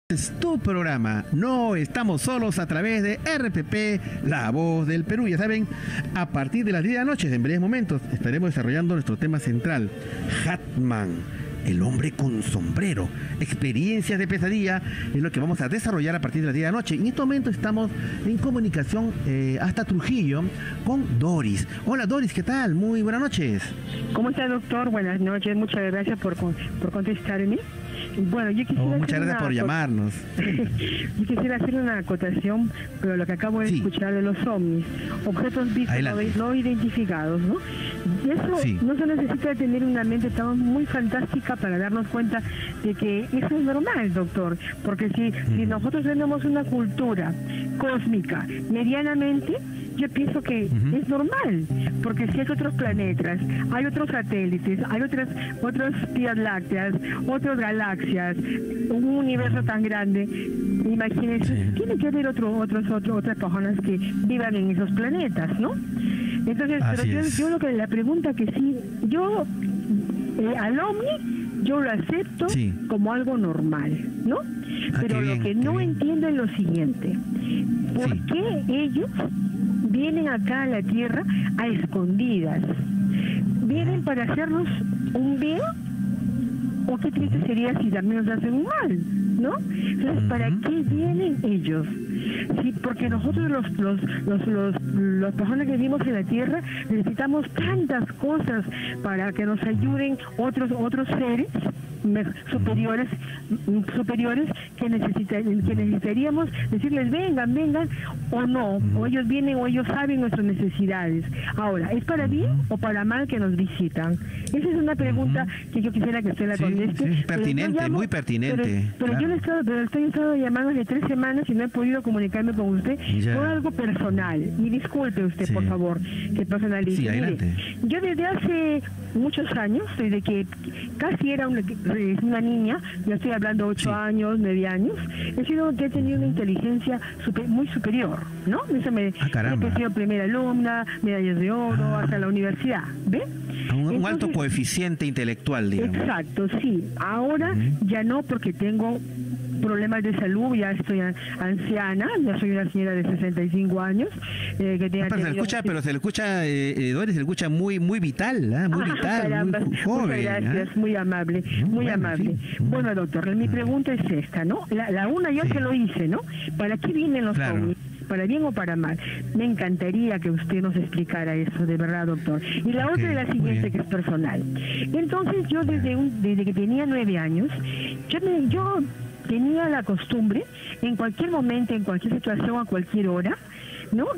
Es tu programa, no estamos solos a través de RPP, La Voz del Perú. Ya saben, a partir de las 10 de la noche, en breves momentos, estaremos desarrollando nuestro tema central, Hatman, el hombre con sombrero, experiencias de pesadilla, es lo que vamos a desarrollar a partir de las 10 de la noche. En este momento estamos en comunicación hasta Trujillo con Doris. Hola Doris, ¿qué tal? Muy buenas noches. ¿Cómo está, doctor? Buenas noches, muchas gracias por contestarme. Bueno, yo quisiera muchas gracias por llamarnos. Yo quisiera hacer una acotación, pero lo que acabo de escuchar de los ovnis, objetos vistos no identificados, ¿no? Y eso no se necesita tener una mente tan muy fantástica para darnos cuenta de que eso es normal, doctor, porque si nosotros tenemos una cultura cósmica medianamente, yo pienso que es normal, porque si hay otros planetas, hay otros satélites, hay otras vías lácteas, otras galaxias, un universo tan grande, imagínense, tiene que haber otras personas que vivan en esos planetas, ¿no? Entonces, pero yo lo que la pregunta que yo al ovni yo lo acepto como algo normal, ¿no? Pero lo que no entiendo es lo siguiente: ¿por qué ellos vienen acá a la Tierra a escondidas? ¿Vienen para hacernos un bien? ¿O qué triste sería si también nos hacen un mal? ¿No? Entonces, ¿para qué vienen ellos? Sí, porque nosotros las personas que vivimos en la Tierra necesitamos tantas cosas para que nos ayuden otros seres superiores que necesitaríamos decirles vengan o no, o ellos vienen o ellos saben nuestras necesidades. Ahora, ¿es para bien o para mal que nos visitan? Esa es una pregunta que yo quisiera que usted la conteste. Sí, pertinente, muy pertinente. Pero yo estoy estado llamando hace 3 semanas y no he podido comunicarme con usted por algo personal. Y disculpe usted, por favor, que personalice. Sí, adelante. Mire, yo desde hace muchos años, desde que casi era una niña, ya estoy hablando 8 años, 9 años, he tenido una inteligencia muy superior, ¿no? Eso he sido primera alumna, medallas de oro, hasta la universidad, ¿ve? Un alto coeficiente intelectual, digamos. Exacto, sí. Ahora ya no, porque tengo problemas de salud, ya estoy anciana, ya soy una señora de 65 años. Pero se le escucha, Doris, se le escucha muy vital, muy vital, caramba, muy joven. Muchas gracias, muy amable, muy amable. Sí. Bueno, doctor, mi pregunta es esta, ¿no? La una yo se lo hice, ¿no? ¿Para qué vienen los ovnis? ¿Para bien o para mal? Me encantaría que usted nos explicara eso, de verdad, doctor. Y la otra es la siguiente, que es personal. Entonces, yo desde que tenía 9 años, yo tenía la costumbre, en cualquier momento, en cualquier situación, a cualquier hora, ¿no?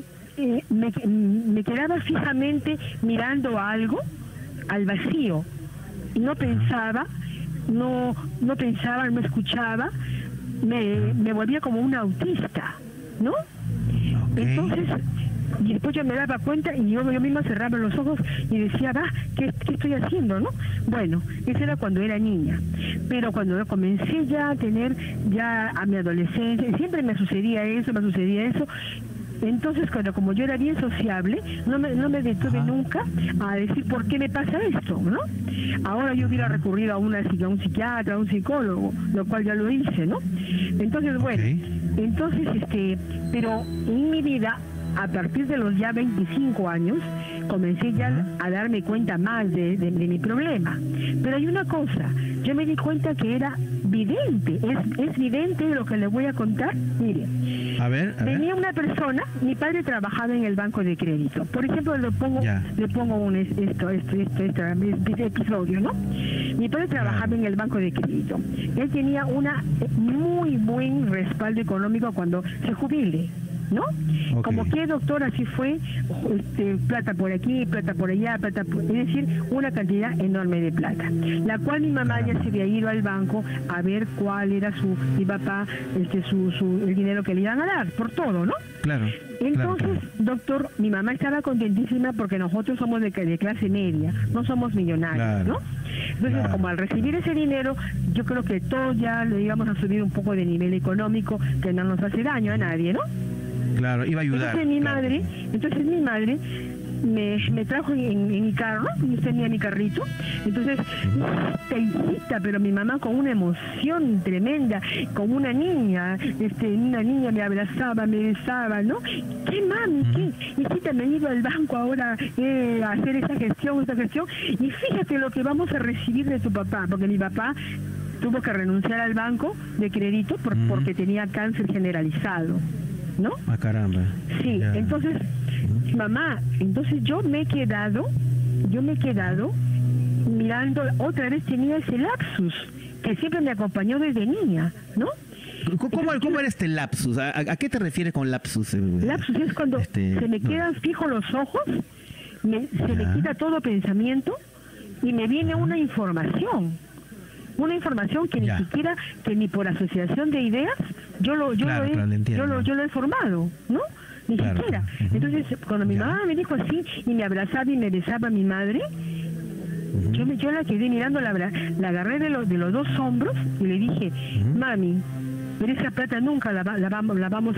Me quedaba fijamente mirando algo, al vacío, y no pensaba, no escuchaba, me volvía como una autista, ¿no? Entonces, y después yo me daba cuenta y yo misma cerraba los ojos y decía, ¿qué estoy haciendo, no? Bueno, eso era cuando era niña. Pero cuando comencé ya a tener, ya a mi adolescencia, siempre me sucedía eso. Entonces, como yo era bien sociable, no me detuve nunca a decir por qué me pasa esto, ¿no? Ahora yo hubiera recurrido a un psiquiatra, a un psicólogo, lo cual ya lo hice, ¿no? Entonces, bueno, pero en mi vida, a partir de los ya 25 años, comencé ya a darme cuenta más de mi problema. Pero hay una cosa, yo me di cuenta que era vidente, es vidente lo que le voy a contar. Mire, venía una persona, mi padre trabajaba en el banco de crédito. Por ejemplo, le pongo un este episodio, ¿no? Mi padre trabajaba en el banco de crédito. Él tenía una muy buen respaldo económico cuando se jubile, ¿no? Como que, doctor, así fue, plata por aquí, plata por allá, es decir, una cantidad enorme de plata, la cual mi mamá ya se había ido al banco a ver cuál era mi papá, el dinero que le iban a dar, por todo, ¿no? Claro. Entonces, doctor, mi mamá estaba contentísima porque nosotros somos de clase media, no somos millonarios, ¿no? Entonces, como al recibir ese dinero, yo creo que todos ya le íbamos a subir un poco de nivel económico, que no nos hace daño a nadie, ¿no? Claro, iba a ayudar. Entonces mi madre me trajo en mi carro, yo tenía mi carrito, entonces, hijita, pero mi mamá con una emoción tremenda, como una niña me abrazaba, me besaba, ¿no? ¿Qué mami? ¿Qué? Hijita, me he ido al banco ahora a hacer esta gestión, y fíjate lo que vamos a recibir de tu papá, porque mi papá tuvo que renunciar al banco de crédito porque tenía cáncer generalizado, ¿no? Ah, caramba. Sí, ya. Entonces, mamá, entonces yo me he quedado mirando, otra vez tenía ese lapsus, que siempre me acompañó desde niña, ¿no? ¿Cómo era este lapsus? ¿A qué te refieres con lapsus? Lapsus es cuando se me quedan fijos los ojos, se me quita todo pensamiento y me viene una información que ni siquiera, que ni por asociación de ideas, yo lo he formado, ¿no? Ni siquiera. Entonces, cuando mi mamá me dijo así y me abrazaba y me besaba a mi madre, yo la quedé mirando, la agarré de los dos hombros y le dije, mami, pero esa plata nunca la vamos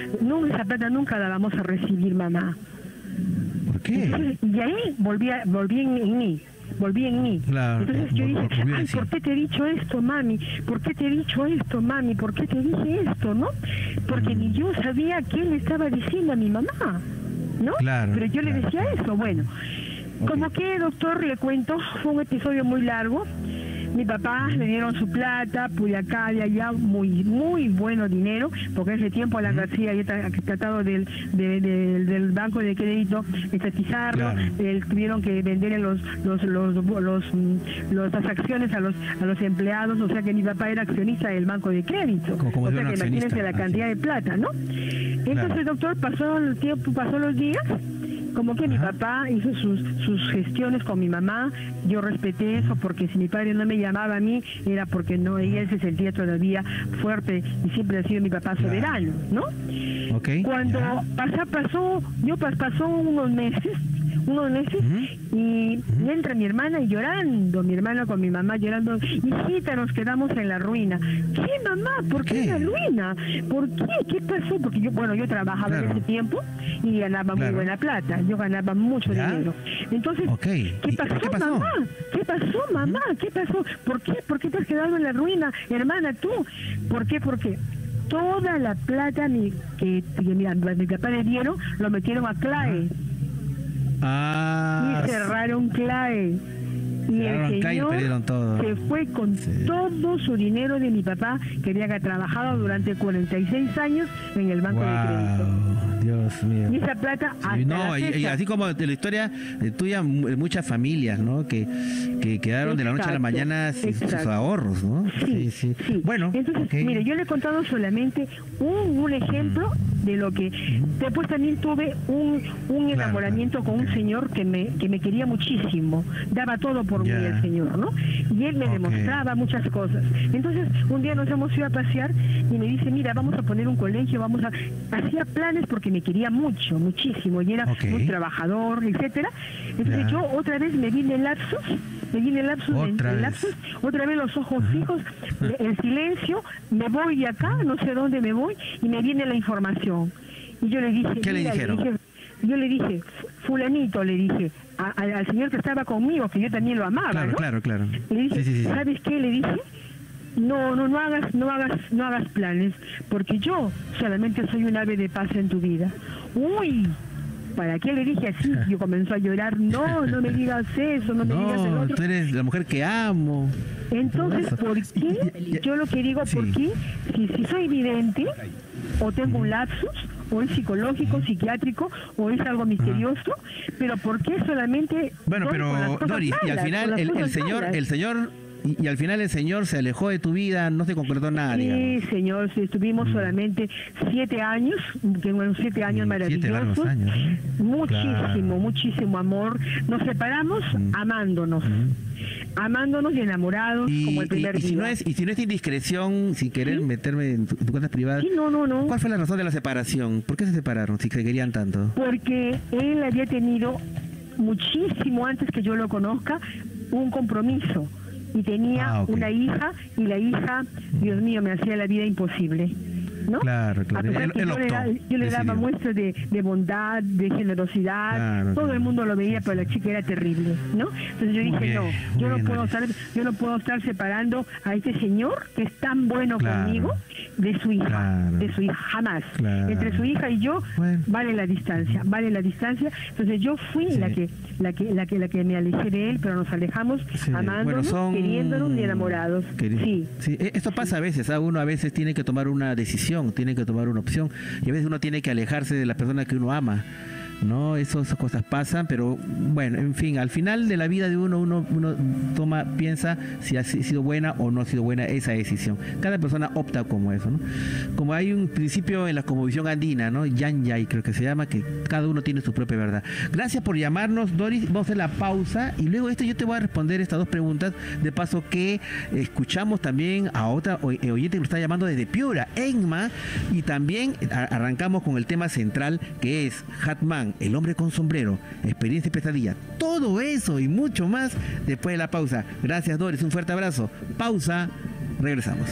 a recibir, mamá. ¿Por qué? Entonces, y ahí volví en mí. Claro, entonces yo dije, ay, ¿por qué te he dicho esto, mami? ¿Por qué te he dicho esto, mami? ¿Por qué te dije esto, no? Porque ni yo sabía qué le estaba diciendo a mi mamá, ¿no? Claro, pero yo le decía eso, bueno. Como que, doctor, le cuento, fue un episodio muy largo. Mi papá le dieron su plata, de acá, de allá, muy bueno dinero, porque en ese tiempo Alan García había tratado del banco de crédito estatizarlo, tuvieron que vender las acciones a los empleados, o sea que mi papá era accionista del banco de crédito, o sea que imagínense la cantidad de plata, ¿no? Entonces, doctor, pasó el tiempo, pasó los días, como que mi papá hizo sus gestiones con mi mamá, yo respeté eso, porque si mi padre no me llamaba a mí, era porque no, él se sentía todavía fuerte y siempre ha sido mi papá soberano, ¿no? Cuando pasó unos meses y entra mi hermana y llorando, mi hermana con mi mamá llorando, hijita, nos quedamos en la ruina. ¿Qué, mamá? ¿Por qué en la ruina? ¿Por qué? ¿Qué pasó? Porque yo trabajaba en ese tiempo y ganaba muy buena plata, yo ganaba mucho dinero. Entonces, ¿qué pasó, mamá? ¿Qué pasó, mamá? ¿Qué pasó? ¿Por qué te has quedado en la ruina, hermana, tú? ¿Por qué? Porque toda la plata que mi papá le dieron, lo metieron a CLAE. Y cerraron CLAE. Y el señor se fue con todo su dinero de mi papá, que había trabajado durante 46 años en el banco de crédito. Dios mío. Y esa plata y así como de la historia tuya, muchas familias, ¿no? Que quedaron de la noche a la mañana sin sus ahorros, ¿no? Sí. Bueno, entonces, mire, yo le he contado solamente un ejemplo de lo que después también tuve un enamoramiento con un señor que me quería muchísimo, daba todo por mí el señor, ¿no? Y él me demostraba muchas cosas. Entonces, un día nos hemos ido a pasear y me dice, mira, vamos a poner un colegio, hacía planes porque me quería muchísimo, y era muy trabajador, etcétera. Entonces yo otra vez me vine el lapsus, otra vez los ojos fijos, el silencio, me voy de acá, no sé dónde me voy, y me viene la información. Y yo le dije, ¿qué le dijeron? Yo le dije, fulanito, le dije, al señor que estaba conmigo, que yo también lo amaba, Claro. Le dije, ¿sabes qué? Le dije, no hagas planes, porque yo solamente soy un ave de paz en tu vida. Uy, ¿para qué le dije así? Yo comenzó a llorar, no me digas eso, no me digas el otro. Tú eres la mujer que amo. Entonces, ¿por qué? Yo lo que digo, ¿por qué? Si soy vidente, o tengo un lapsus, o es psicológico, psiquiátrico, o es algo misterioso, pero ¿por qué solamente... Bueno, pero Doris, y al final el señor y al final el señor se alejó de tu vida, no se concretó nada, Sí, señor, estuvimos solamente 7 años, que fueron 7 años maravillosos, 7 largos años, muchísimo amor, nos separamos amándonos. Amándonos y enamorados como el primer día. Y si no es indiscreción, sin querer meterme en tus cosas privadas, no. ¿Cuál fue la razón de la separación? ¿Por qué se separaron si se querían tanto? Porque él había tenido, muchísimo antes que yo lo conozca, un compromiso. Y tenía una hija, y la hija, Dios mío, me hacía la vida imposible. ¿no? Claro, claro. Yo le daba muestras de bondad, de generosidad, claro, todo el mundo lo veía, pero la chica era terrible, ¿no? Entonces yo dije, yo no puedo estar separando a este señor que es tan bueno conmigo de su hija, jamás. Entre su hija y yo vale la distancia. Entonces yo fui la que me alejé de él, pero nos alejamos amándonos, queriéndonos y enamorados. Sí, esto pasa a veces, uno a veces tiene que tomar una decisión, tiene que tomar una opción, y a veces uno tiene que alejarse de la persona que uno ama, ¿no? Esas cosas pasan, pero bueno, en fin, al final de la vida de uno piensa si ha sido buena o no ha sido buena esa decisión. Cada persona opta como eso, ¿no? Como hay un principio en la cosmovisión andina, ¿no? Yan Yai creo que se llama, que cada uno tiene su propia verdad. Gracias por llamarnos, Doris. Vamos a hacer la pausa y luego yo te voy a responder estas dos preguntas, de paso que escuchamos también a otra oyente que nos está llamando desde Piura, Enma, y también arrancamos con el tema central, que es Hatman, el hombre con sombrero, experiencia y pesadilla. Todo eso y mucho más después de la pausa. Gracias, Doris, un fuerte abrazo. Pausa, regresamos.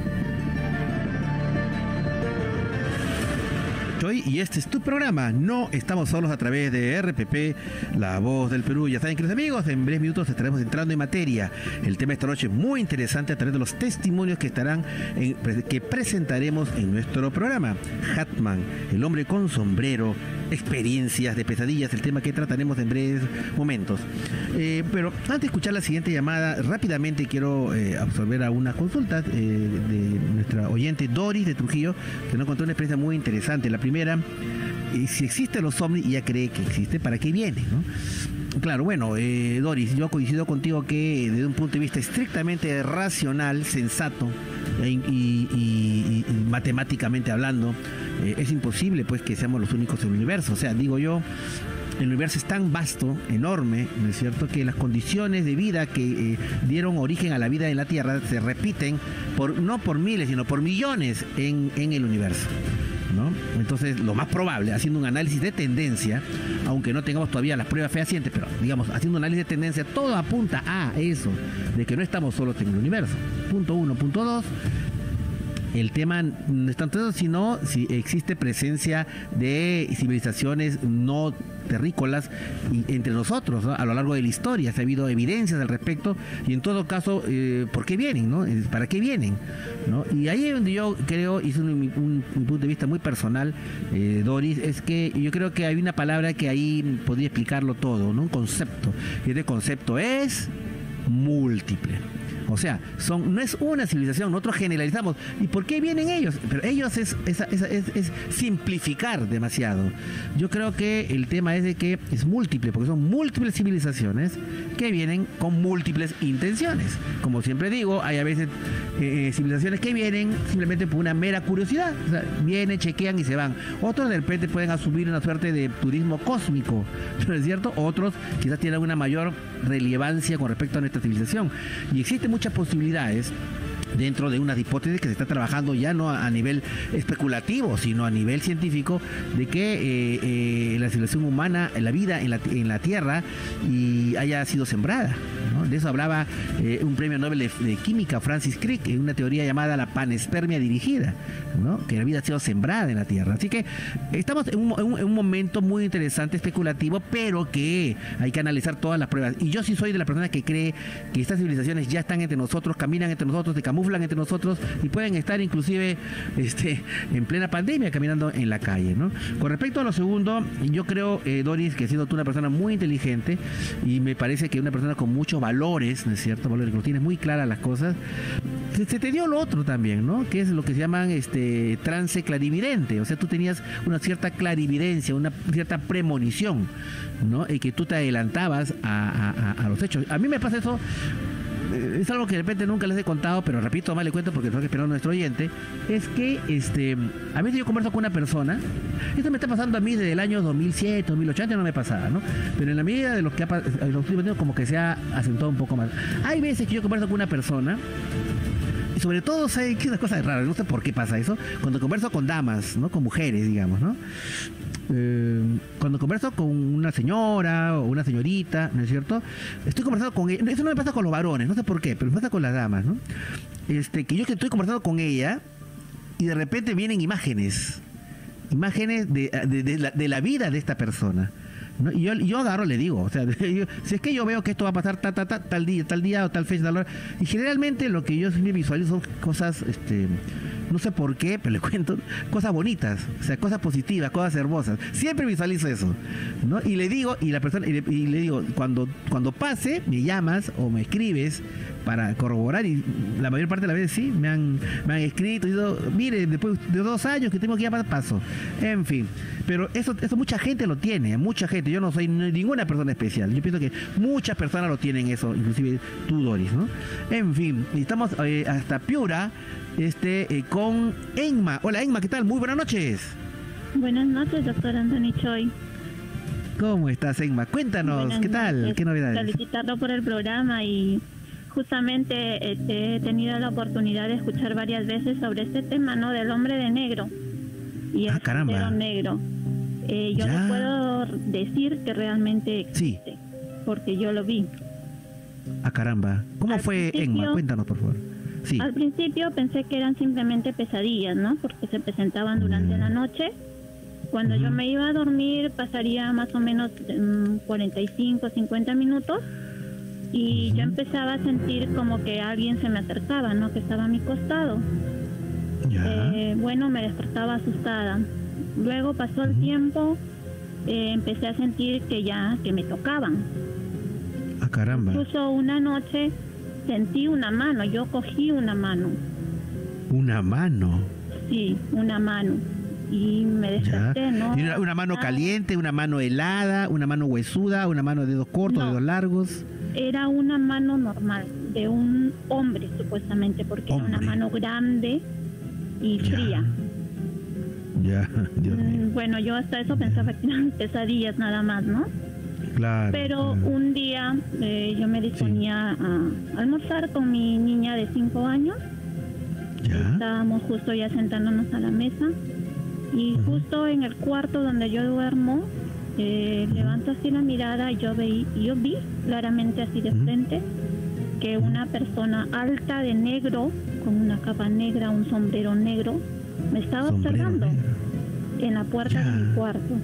Y este es tu programa. No estamos solos a través de RPP, La Voz del Perú. Ya saben, queridos amigos, en breves minutos estaremos entrando en materia. El tema de esta noche es muy interesante a través de los testimonios que presentaremos en nuestro programa. Hatman, el hombre con sombrero, experiencias de pesadillas, el tema que trataremos en breves momentos. Pero antes de escuchar la siguiente llamada, rápidamente quiero absorber a unas consultas de nuestra oyente Doris de Trujillo, que nos contó una experiencia muy interesante. La primera, si existen los ovnis y ella cree que existe, ¿para qué viene, no? Claro, bueno, Doris, yo coincido contigo que desde un punto de vista estrictamente racional, sensato y matemáticamente hablando, es imposible pues que seamos los únicos en el universo. O sea, digo yo, el universo es tan vasto, enorme, ¿no es cierto?, que las condiciones de vida que dieron origen a la vida en la Tierra se repiten no por miles, sino por millones en el universo, ¿no? Entonces, lo más probable, haciendo un análisis de tendencia, aunque no tengamos todavía las pruebas fehacientes, pero digamos, haciendo un análisis de tendencia, todo apunta a eso, de que no estamos solos en el universo. Punto 1. Punto 2. El tema no es tanto eso, sino si existe presencia de civilizaciones no terrícolas entre nosotros, ¿no? A lo largo de la historia ha habido evidencias al respecto, y en todo caso, ¿por qué vienen, no? ¿Para qué vienen, no? Y ahí es donde yo creo, y es un punto de vista muy personal, Doris, es que yo creo que hay una palabra que ahí podría explicarlo todo, ¿no? Un concepto, y este concepto es múltiple. O sea, no es una civilización, nosotros generalizamos. ¿Y por qué vienen ellos? Pero ellos es simplificar demasiado. Yo creo que el tema es de que es múltiple, porque son múltiples civilizaciones que vienen con múltiples intenciones. Como siempre digo, hay a veces civilizaciones que vienen simplemente por una mera curiosidad. O sea, vienen, chequean y se van. Otros de repente pueden asumir una suerte de turismo cósmico, ¿no es cierto? Otros quizás tienen una mayor relevancia con respecto a nuestra civilización. Y existen muchas posibilidades dentro de unas hipótesis que se está trabajando ya no a nivel especulativo, sino a nivel científico, de que la civilización humana, la vida en la Tierra haya sido sembrada, ¿no? De eso hablaba un premio Nobel de Química, Francis Crick, en una teoría llamada la panespermia dirigida, ¿no? Que la vida ha sido sembrada en la Tierra. Así que estamos en un momento muy interesante, especulativo, pero que hay que analizar todas las pruebas. Y yo sí soy de la persona que cree que estas civilizaciones ya están entre nosotros, caminan entre nosotros, se camuflan entre nosotros y pueden estar inclusive en plena pandemia caminando en la calle, ¿no? Con respecto a lo segundo, yo creo, Doris, que has sido tú una persona muy inteligente y me parece que una persona con muchos valores, ¿no es cierto? Valores, que lo tienes muy claras las cosas. Se te dio lo otro también, ¿no? Que es lo que se llaman trance clarividente. O sea, tú tenías una cierta clarividencia, una cierta premonición, ¿no? Y que tú te adelantabas a los hechos. A mí me pasa eso. Es algo que de repente nunca les he contado, pero repito, más le cuento porque tengo que esperar a nuestro oyente. Es que a veces yo converso con una persona. Esto me está pasando a mí desde el año 2007, 2008, antes no me pasaba, ¿no? Pero en la medida de los últimos años como que se ha acentuado un poco más. Hay veces que yo converso con una persona, y sobre todo, ¿sabes qué? Una cosa rara, no sé por qué pasa eso, cuando converso con damas, ¿no? Con mujeres, digamos, ¿no? Cuando converso con una señora o una señorita, ¿no es cierto? Estoy conversando con ella. Eso no me pasa con los varones, no sé por qué, pero me pasa con las damas, ¿no? Que yo estoy conversando con ella y de repente vienen imágenes de la vida de esta persona, ¿no? Y yo agarro, le digo, o sea, si es que yo veo que esto va a pasar tal día o tal fecha, tal hora, y generalmente lo que yo siempre visualizo son cosas, no sé por qué, pero le cuento, cosas bonitas, o sea, cosas positivas, cosas hermosas. Siempre visualizo eso, ¿no? Y le digo, y la persona, y le digo, cuando pase, me llamas o me escribes para corroborar, y la mayor parte de las veces sí, me han escrito, y digo, mire, después de 2 años que tengo que ir a paso. En fin, pero eso mucha gente lo tiene, mucha gente. Yo no soy ninguna persona especial. Yo pienso que muchas personas lo tienen eso, inclusive tú, Doris, ¿no? En fin, estamos hasta Piura, con Enma. Hola, Enma, ¿qué tal? Muy buenas noches. Buenas noches, doctor Anthony Choi. ¿Cómo estás, Enma? Cuéntanos, buenas ¿qué tal? Noches. ¿Qué novedades? Felicitarlo por el programa, y justamente he tenido la oportunidad de escuchar varias veces sobre este tema, ¿no? Del hombre de negro y el sombrero negro. Yo no puedo decir que realmente existe, porque yo lo vi. Caramba. ¿Cómo fue, Enma? Cuéntanos, por favor. Sí. Al principio pensé que eran simplemente pesadillas, ¿no? Porque se presentaban durante la noche. Cuando yo me iba a dormir pasaría más o menos 45, 50 minutos y yo empezaba a sentir como que alguien se me acercaba, ¿no? Que estaba a mi costado. Bueno, me despertaba asustada. Luego pasó el tiempo, empecé a sentir que me tocaban. Caramba. Incluso una noche sentí una mano, yo cogí una mano. ¿Una mano? Sí, una mano. Y me desperté, ¿no? ¿Y una mano caliente, una mano helada, una mano huesuda, una mano de dedos cortos, dedos largos? Era una mano normal, de un hombre, supuestamente, porque era una mano grande y fría. Dios mío. Bueno, yo hasta eso pensaba que eran pesadillas nada más, ¿no? Claro. Pero un día yo me disponía a almorzar con mi niña de 5 años. Estábamos justo ya sentándonos a la mesa y justo en el cuarto donde yo duermo, levanto así la mirada y yo vi claramente así de frente que una persona alta de negro, con una capa negra, un sombrero negro, me estaba observando en la puerta de mi cuarto.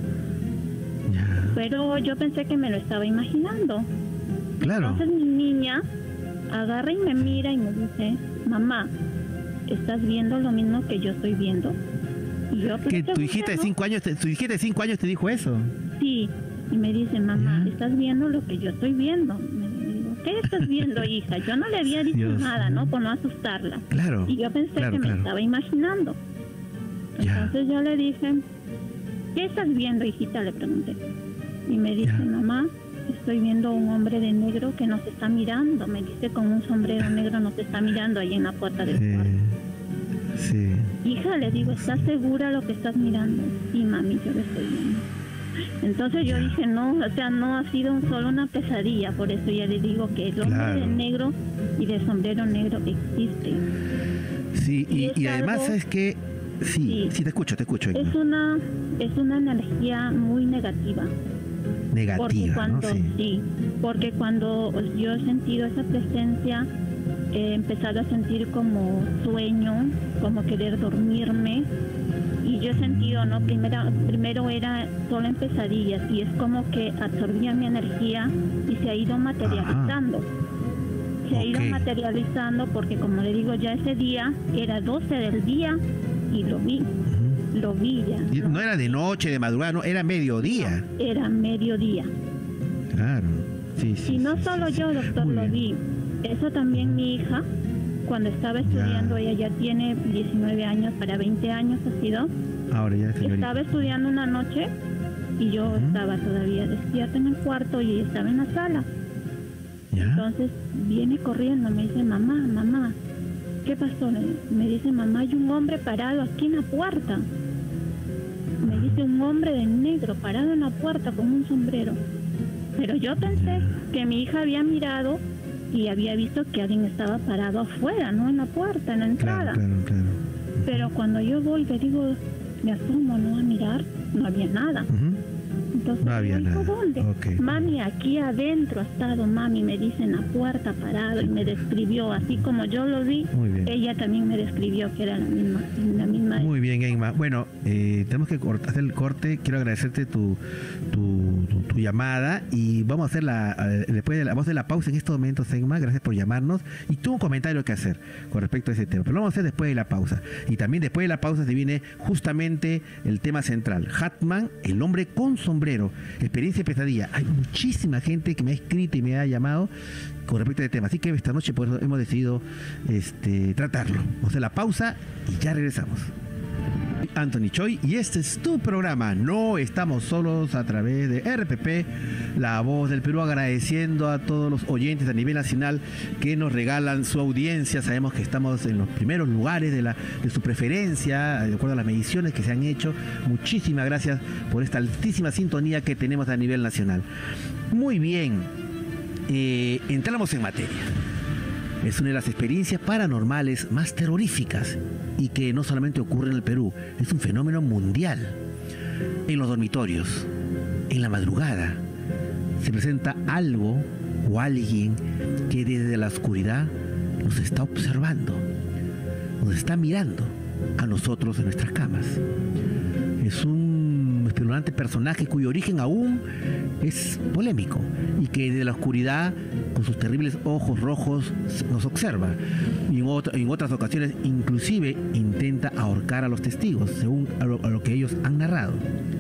Pero yo pensé que me lo estaba imaginando. Claro. Entonces mi niña agarra y me mira y me dice, mamá, ¿estás viendo lo mismo que yo estoy viendo? Y yo, ¿que tu hijita de 5 años te dijo eso? Sí, y me dice, mamá, ¿estás viendo lo que yo estoy viendo? Me digo, ¿qué estás viendo, hija? Yo no le había dicho nada, ¿no? Por no asustarla. Claro. Y yo pensé que me estaba imaginando. Entonces yo le dije, ¿qué estás viendo, hijita? Le pregunté. Y me dice, mamá, estoy viendo un hombre de negro que nos está mirando. Me dice, con un sombrero negro nos está mirando ahí en la puerta del cuarto. Sí. Hija, le digo, ¿estás segura lo que estás mirando? Sí, mami, yo lo estoy viendo. Entonces yo dije, no, o sea, no ha sido solo una pesadilla. Por eso ya le digo que el hombre de negro y de sombrero negro existe. Sí, y además es que... Sí, te escucho. Es una energía muy negativa. Porque cuando, porque cuando yo he sentido esa presencia, he empezado a sentir como sueño, como querer dormirme, y yo he sentido, ¿no? Primero era solo en pesadillas, y es como que absorbía mi energía y se ha ido materializando. Se ha ido materializando porque, como le digo, ya ese día era 12 del día y lo vi. Lo vi ya. No era de noche, de madrugada, no, era mediodía. No, era mediodía. Claro, sí. Y no solo yo, doctor, lo vi. Eso también mi hija, cuando estaba estudiando, ella ya tiene 19 años, para 20 años ha sido. Ahora ya, señorita. Estaba estudiando una noche y yo estaba todavía despierta en el cuarto y ella estaba en la sala. Entonces viene corriendo, me dice, mamá, ¿qué pasó? Me dice, mamá, hay un hombre parado aquí en la puerta. Me dice, un hombre de negro parado en la puerta con un sombrero. Pero yo pensé que mi hija había mirado y había visto que alguien estaba parado afuera, no en la puerta, en la entrada. Claro. Pero cuando yo voy, le digo, me asomo, ¿no? A mirar, no había nada. Entonces, no había nada. ¿Dónde? Okay. Mami, aquí adentro ha estado, mami, me dice en la puerta parado, y me describió, así como yo lo vi, ella también me describió que era la misma. Muy bien, Emma. Bueno, tenemos que hacer el corte. Quiero agradecerte tu llamada y vamos a hacer después de la pausa en estos momentos, Emma. Gracias por llamarnos y tuvo un comentario que hacer con respecto a ese tema, pero lo vamos a hacer después de la pausa. Y también después de la pausa se viene justamente el tema central, Hatman, el hombre con sombrero, experiencia y pesadilla. Hay muchísima gente que me ha escrito y me ha llamado con respecto a este tema, así que esta noche pues, hemos decidido tratarlo. Vamos a hacer la pausa y ya regresamos. Anthony Choi y este es tu programa No Estamos Solos a través de RPP, La Voz del Perú, agradeciendo a todos los oyentes a nivel nacional que nos regalan su audiencia. Sabemos que estamos en los primeros lugares de su preferencia, de acuerdo a las mediciones que se han hecho. Muchísimas gracias por esta altísima sintonía que tenemos a nivel nacional. Muy bien, entramos en materia. Es una de las experiencias paranormales más terroríficas y que no solamente ocurre en el Perú, es un fenómeno mundial. En los dormitorios, en la madrugada, se presenta algo o alguien que desde la oscuridad nos está observando, nos está mirando a nosotros en nuestras camas. Es un espeluznante personaje cuyo origen aún es polémico y que desde la oscuridad, con sus terribles ojos rojos, nos observa y en otras ocasiones inclusive intenta ahorcar a los testigos, según a lo que ellos han narrado.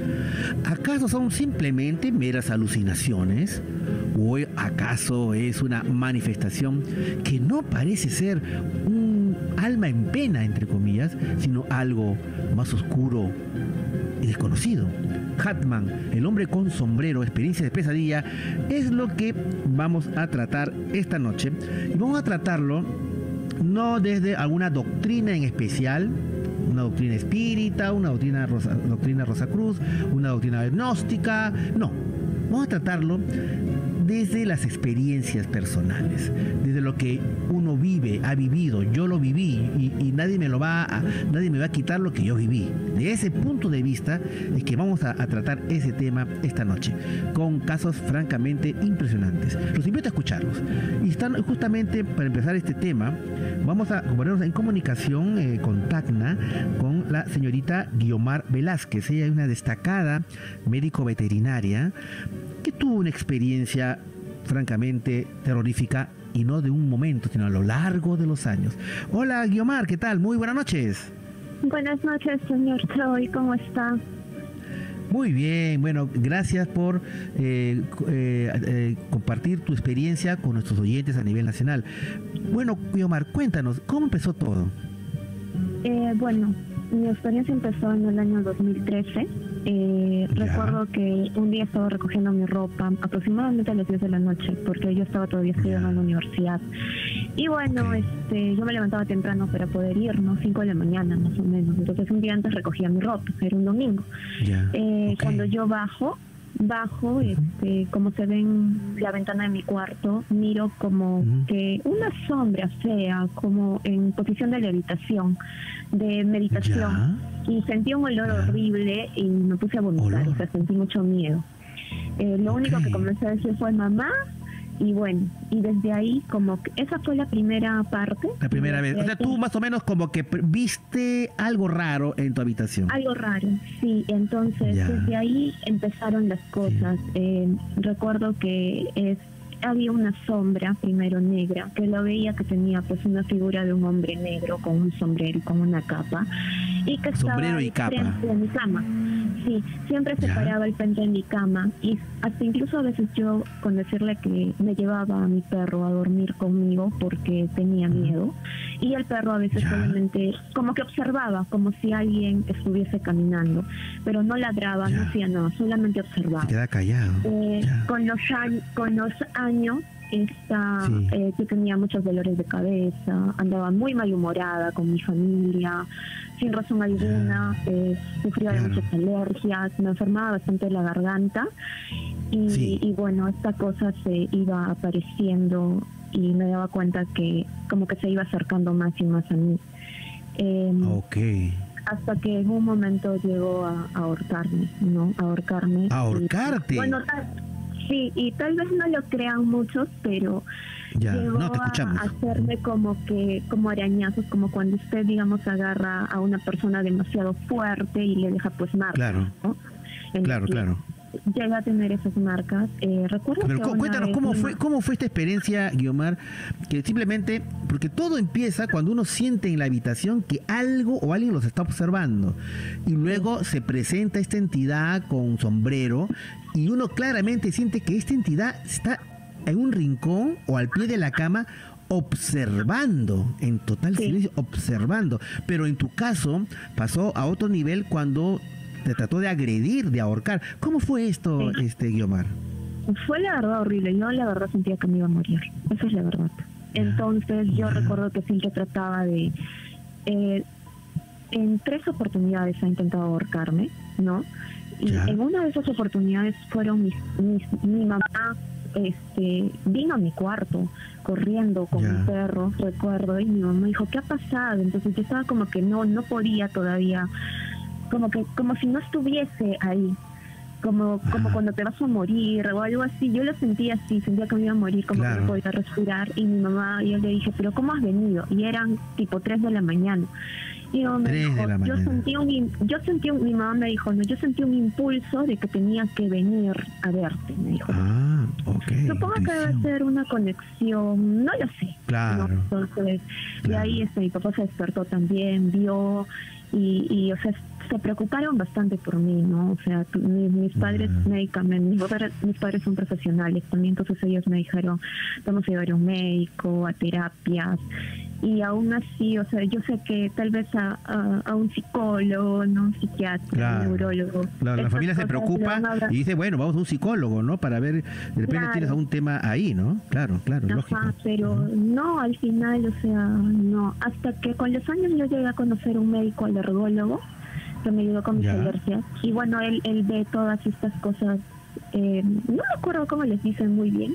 ¿Acaso son simplemente meras alucinaciones? ¿O acaso es una manifestación que no parece ser un alma en pena, entre comillas, sino algo más oscuro y desconocido? Hatman, el hombre con sombrero, experiencia de pesadilla, es lo que vamos a tratar esta noche. Y vamos a tratarlo no desde alguna doctrina en especial, una doctrina espírita, una doctrina Rosacruz, una doctrina gnóstica, no. Vamos a tratarlo desde las experiencias personales, desde lo que uno vive, ha vivido. Yo lo viví y nadie me va a quitar lo que yo viví. De ese punto de vista es que vamos a tratar ese tema esta noche, con casos francamente impresionantes. Los invito a escucharlos. Y están justamente para empezar este tema, vamos a ponernos en comunicación con Tacna, con la señorita Guiomar Velázquez. Ella es una destacada médico veterinaria que tuvo una experiencia francamente terrorífica y no de un momento, sino a lo largo de los años. Hola Guiomar, ¿qué tal? Muy buenas noches. Buenas noches, señor Choi, ¿cómo está? Muy bien, bueno, gracias por compartir tu experiencia con nuestros oyentes a nivel nacional. Bueno, Guiomar, cuéntanos, ¿cómo empezó todo? Bueno, mi experiencia empezó en el año 2013. Recuerdo que un día estaba recogiendo mi ropa aproximadamente a las 10 de la noche, porque yo estaba todavía estudiando en la universidad. Y bueno, yo me levantaba temprano para poder ir, ¿no? 5 de la mañana más o menos. Entonces un día antes recogía mi ropa, era un domingo. Cuando yo bajo, como se ve en la ventana de mi cuarto, miro como que una sombra fea, como en posición de levitación, de meditación, y sentí un olor horrible y me puse a vomitar, o sea, sentí mucho miedo. Lo único que comencé a decir fue mamá, y bueno, y desde ahí como que esa fue la primera parte. La primera vez, o sea, tú más o menos como que viste algo raro en tu habitación. Algo raro, sí, entonces desde ahí empezaron las cosas. Recuerdo que había una sombra primero negra, que lo veía que tenía pues una figura de un hombre negro con un sombrero y con una capa, y que sombrero estaba y capa frente de mi cama. Sí, siempre se paraba el frente de mi cama, y hasta incluso a veces yo, con decirle que me llevaba a mi perro a dormir conmigo porque tenía miedo, y el perro a veces solamente como que observaba, como si alguien estuviese caminando, pero no ladraba, no hacía nada, solamente observaba. Se queda callado. Con los años yo tenía muchos dolores de cabeza, andaba muy malhumorada con mi familia, sin razón alguna, sufría de muchas alergias, me enfermaba bastante de la garganta y bueno, esta cosa se iba apareciendo y me daba cuenta que como que se iba acercando más y más a mí. hasta que en un momento llegó a ahorcarme, ¿no? Ahorcarme. ¿Ahorcarte? Bueno, sí, y tal vez no lo crean muchos, pero ya, llegó no, te escuchamos. A hacerme como arañazos, como cuando usted, digamos, agarra a una persona demasiado fuerte y le deja pues marcas, claro, ¿no? Claro. Llega a tener esas marcas. Recuerdo. Pero que cuéntanos cómo fue esta experiencia, Guiomar, que simplemente, porque todo empieza cuando uno siente en la habitación que algo o alguien los está observando, y luego se presenta esta entidad con sombrero, y uno claramente siente que esta entidad está en un rincón o al pie de la cama observando, en total silencio, observando. Pero en tu caso pasó a otro nivel cuando te trató de agredir, de ahorcar. ¿Cómo fue esto, Guiomar? Fue la verdad horrible. Yo la verdad sentía que me iba a morir. Esa es la verdad. Entonces yo recuerdo que siempre trataba de... en 3 oportunidades ha intentado ahorcarme, ¿no? Y en una de esas oportunidades fueron mi mamá vino a mi cuarto corriendo con mi perro, recuerdo, y mi mamá dijo, ¿qué ha pasado? Entonces yo estaba como que no podía todavía, como si no estuviese ahí, como cuando te vas a morir o algo así. Yo lo sentía así, sentía que me iba a morir, como que no podía respirar, y mi mamá, yo le dije, ¿pero cómo has venido? Y eran tipo 3 de la mañana. Y me dijo, mi mamá me dijo, yo sentí un impulso de que tenía que venir a verte, me dijo. Supongo que debe ser una conexión, no lo sé. Claro. ¿No? Entonces, de ahí mi papá se despertó también, vio, y o sea, se preocuparon bastante por mí, ¿no? O sea, mis padres médicamente, mis padres son profesionales también, entonces ellos me dijeron, vamos a llevar a un médico, a terapias, y aún así, o sea, yo sé que tal vez a un psicólogo, no, un psiquiatra, un neurólogo. Claro, la familia se preocupa y dice, bueno, vamos a un psicólogo, ¿no? Para ver, de repente tienes algún tema ahí, ¿no? Claro, lógico. Pero no, al final, o sea, no. Hasta que con los años yo llegué a conocer un médico alergólogo que me ayudó con mis alergias. Y bueno, él ve todas estas cosas, no me acuerdo cómo les dicen muy bien,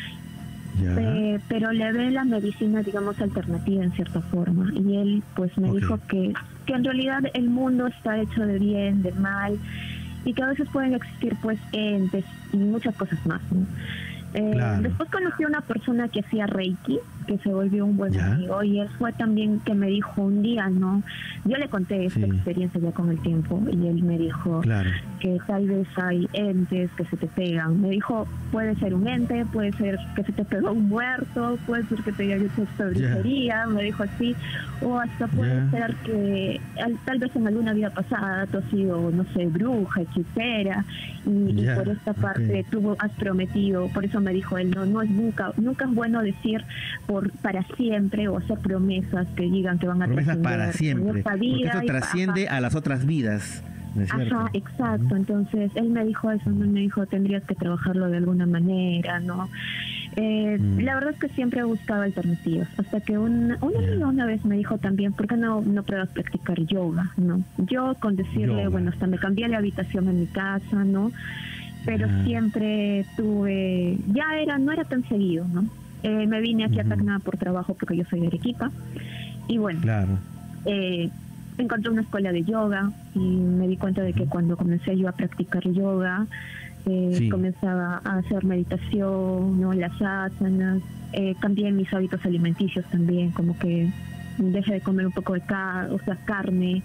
pero le ve la medicina, digamos, alternativa en cierta forma. Y él pues me dijo que en realidad el mundo está hecho de bien, de mal, y que a veces pueden existir pues entes y muchas cosas más, ¿no? Después conocí a una persona que hacía Reiki, que se volvió un buen amigo, y él fue también que me dijo un día, ¿no? Yo le conté esta experiencia ya con el tiempo, y él me dijo que tal vez hay entes que se te pegan. Me dijo, puede ser un ente, puede ser que se te pegó un muerto, puede ser que te haya hecho esta brujería, me dijo así, o hasta puede ser que tal vez en alguna vida pasada tú has sido, no sé, bruja, hechicera, y por esta parte tú has prometido. Por eso me dijo él, no es nunca es bueno decir para siempre o hacer promesas que digan que van a promesas para siempre, porque eso trasciende a las otras vidas, ¿no es cierto? Ajá, exacto. Entonces él me dijo eso, me dijo, tendrías que trabajarlo de alguna manera, ¿no? La verdad es que siempre he buscado alternativas, hasta que un amigo una vez me dijo también, ¿por qué no pruebas practicar yoga? ¿No? Yo con decirle, bueno, hasta me cambié la habitación en mi casa, ¿no? Pero siempre tuve, no era tan seguido, ¿no? Me vine aquí a Tacna por trabajo porque yo soy de Arequipa, y bueno, encontré una escuela de yoga y me di cuenta de que cuando comencé yo a practicar yoga, comenzaba a hacer meditación, ¿no? Las asanas, cambié mis hábitos alimenticios también, como que dejé de comer un poco de carne,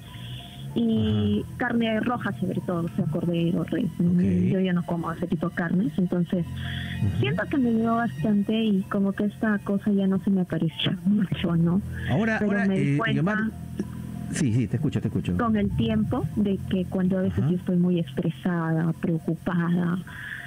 y carne roja sobre todo, o sea, cordero, res. Yo ya no como ese tipo de carnes, entonces siento que me ayudó bastante, y como que esta cosa ya no se me apareció mucho, ¿no? Ahora me di cuenta, sí, te escucho. Con el tiempo, de que cuando a veces yo estoy muy estresada, preocupada,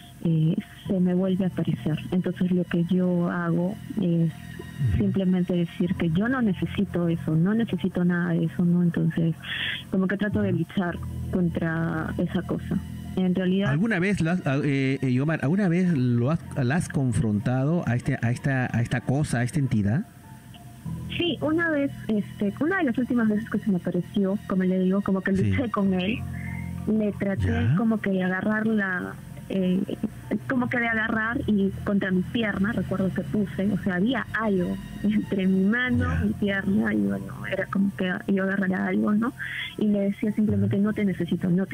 se me vuelve a aparecer. Entonces lo que yo hago es simplemente decir que yo no necesito eso, no necesito nada de eso, ¿no? Entonces, como que trato de luchar contra esa cosa. En realidad, ¿alguna vez, Guiomar, la has confrontado a esta cosa, a esta entidad? Sí, una vez, una de las últimas veces que se me apareció, como le digo, como que luché con él, le traté como que de agarrar como que de agarrar y contra mi pierna, recuerdo que puse, o sea, había algo entre mi mano, mi pierna, y bueno, era como que yo agarrara algo, ¿no? Y le decía simplemente, no te necesito, ¿no?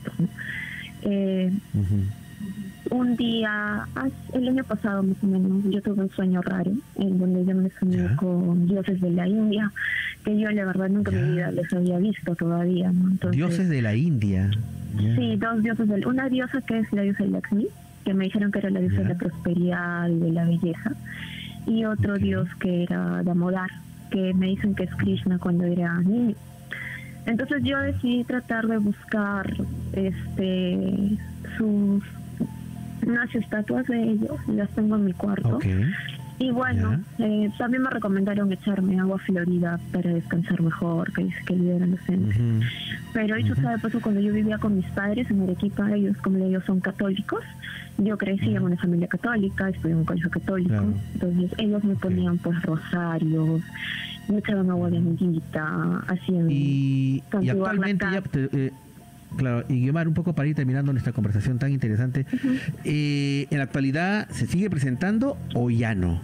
Un día, el año pasado más o menos, yo tuve un sueño raro, en donde yo me soñé con dioses de la India, que yo la verdad nunca en mi vida les había visto todavía, ¿no? Entonces, dioses de la India. Sí, dos dioses, una diosa que es la diosa Lakshmi, que me dijeron que era la diosa de la prosperidad y de la belleza, y otro dios que era Damodar, que me dicen que es Krishna cuando era niño. Entonces yo decidí tratar de buscar unas estatuas de ellos, las tengo en mi cuarto. Y bueno, también me recomendaron echarme agua florida para descansar mejor, que dice que libera los entes. Pero eso sabe, pues cuando yo vivía con mis padres en Arequipa, ellos, como le digo, son católicos. Yo crecí en una familia católica, estudié en un colegio católico, entonces ellos me ponían pues rosarios, me echaban agua de amiguita, hacían... Y actualmente ya... Claro, y Guiomar, un poco para ir terminando nuestra conversación tan interesante, ¿en la actualidad se sigue presentando o ya no?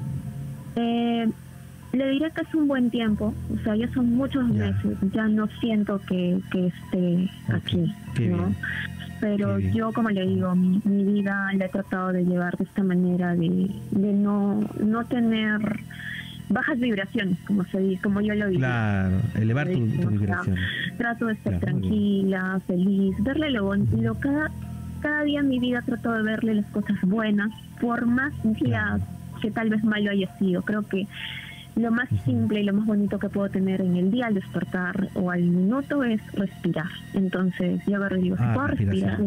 Le diré que es un buen tiempo, o sea, ya son muchos meses, ya no siento que esté aquí, ¿no? Pero yo, como le digo, mi vida la he tratado de llevar de esta manera, de no tener bajas vibraciones, como yo lo digo. Claro, elevar tu vibración. Trato de estar tranquila, feliz, verle cada día en mi vida trato de verle las cosas buenas, por más días que tal vez malo haya sido. Creo que lo más simple y lo más bonito que puedo tener en el día al despertar o al minuto es respirar. Entonces yo agarro y digo, si puedo respirar,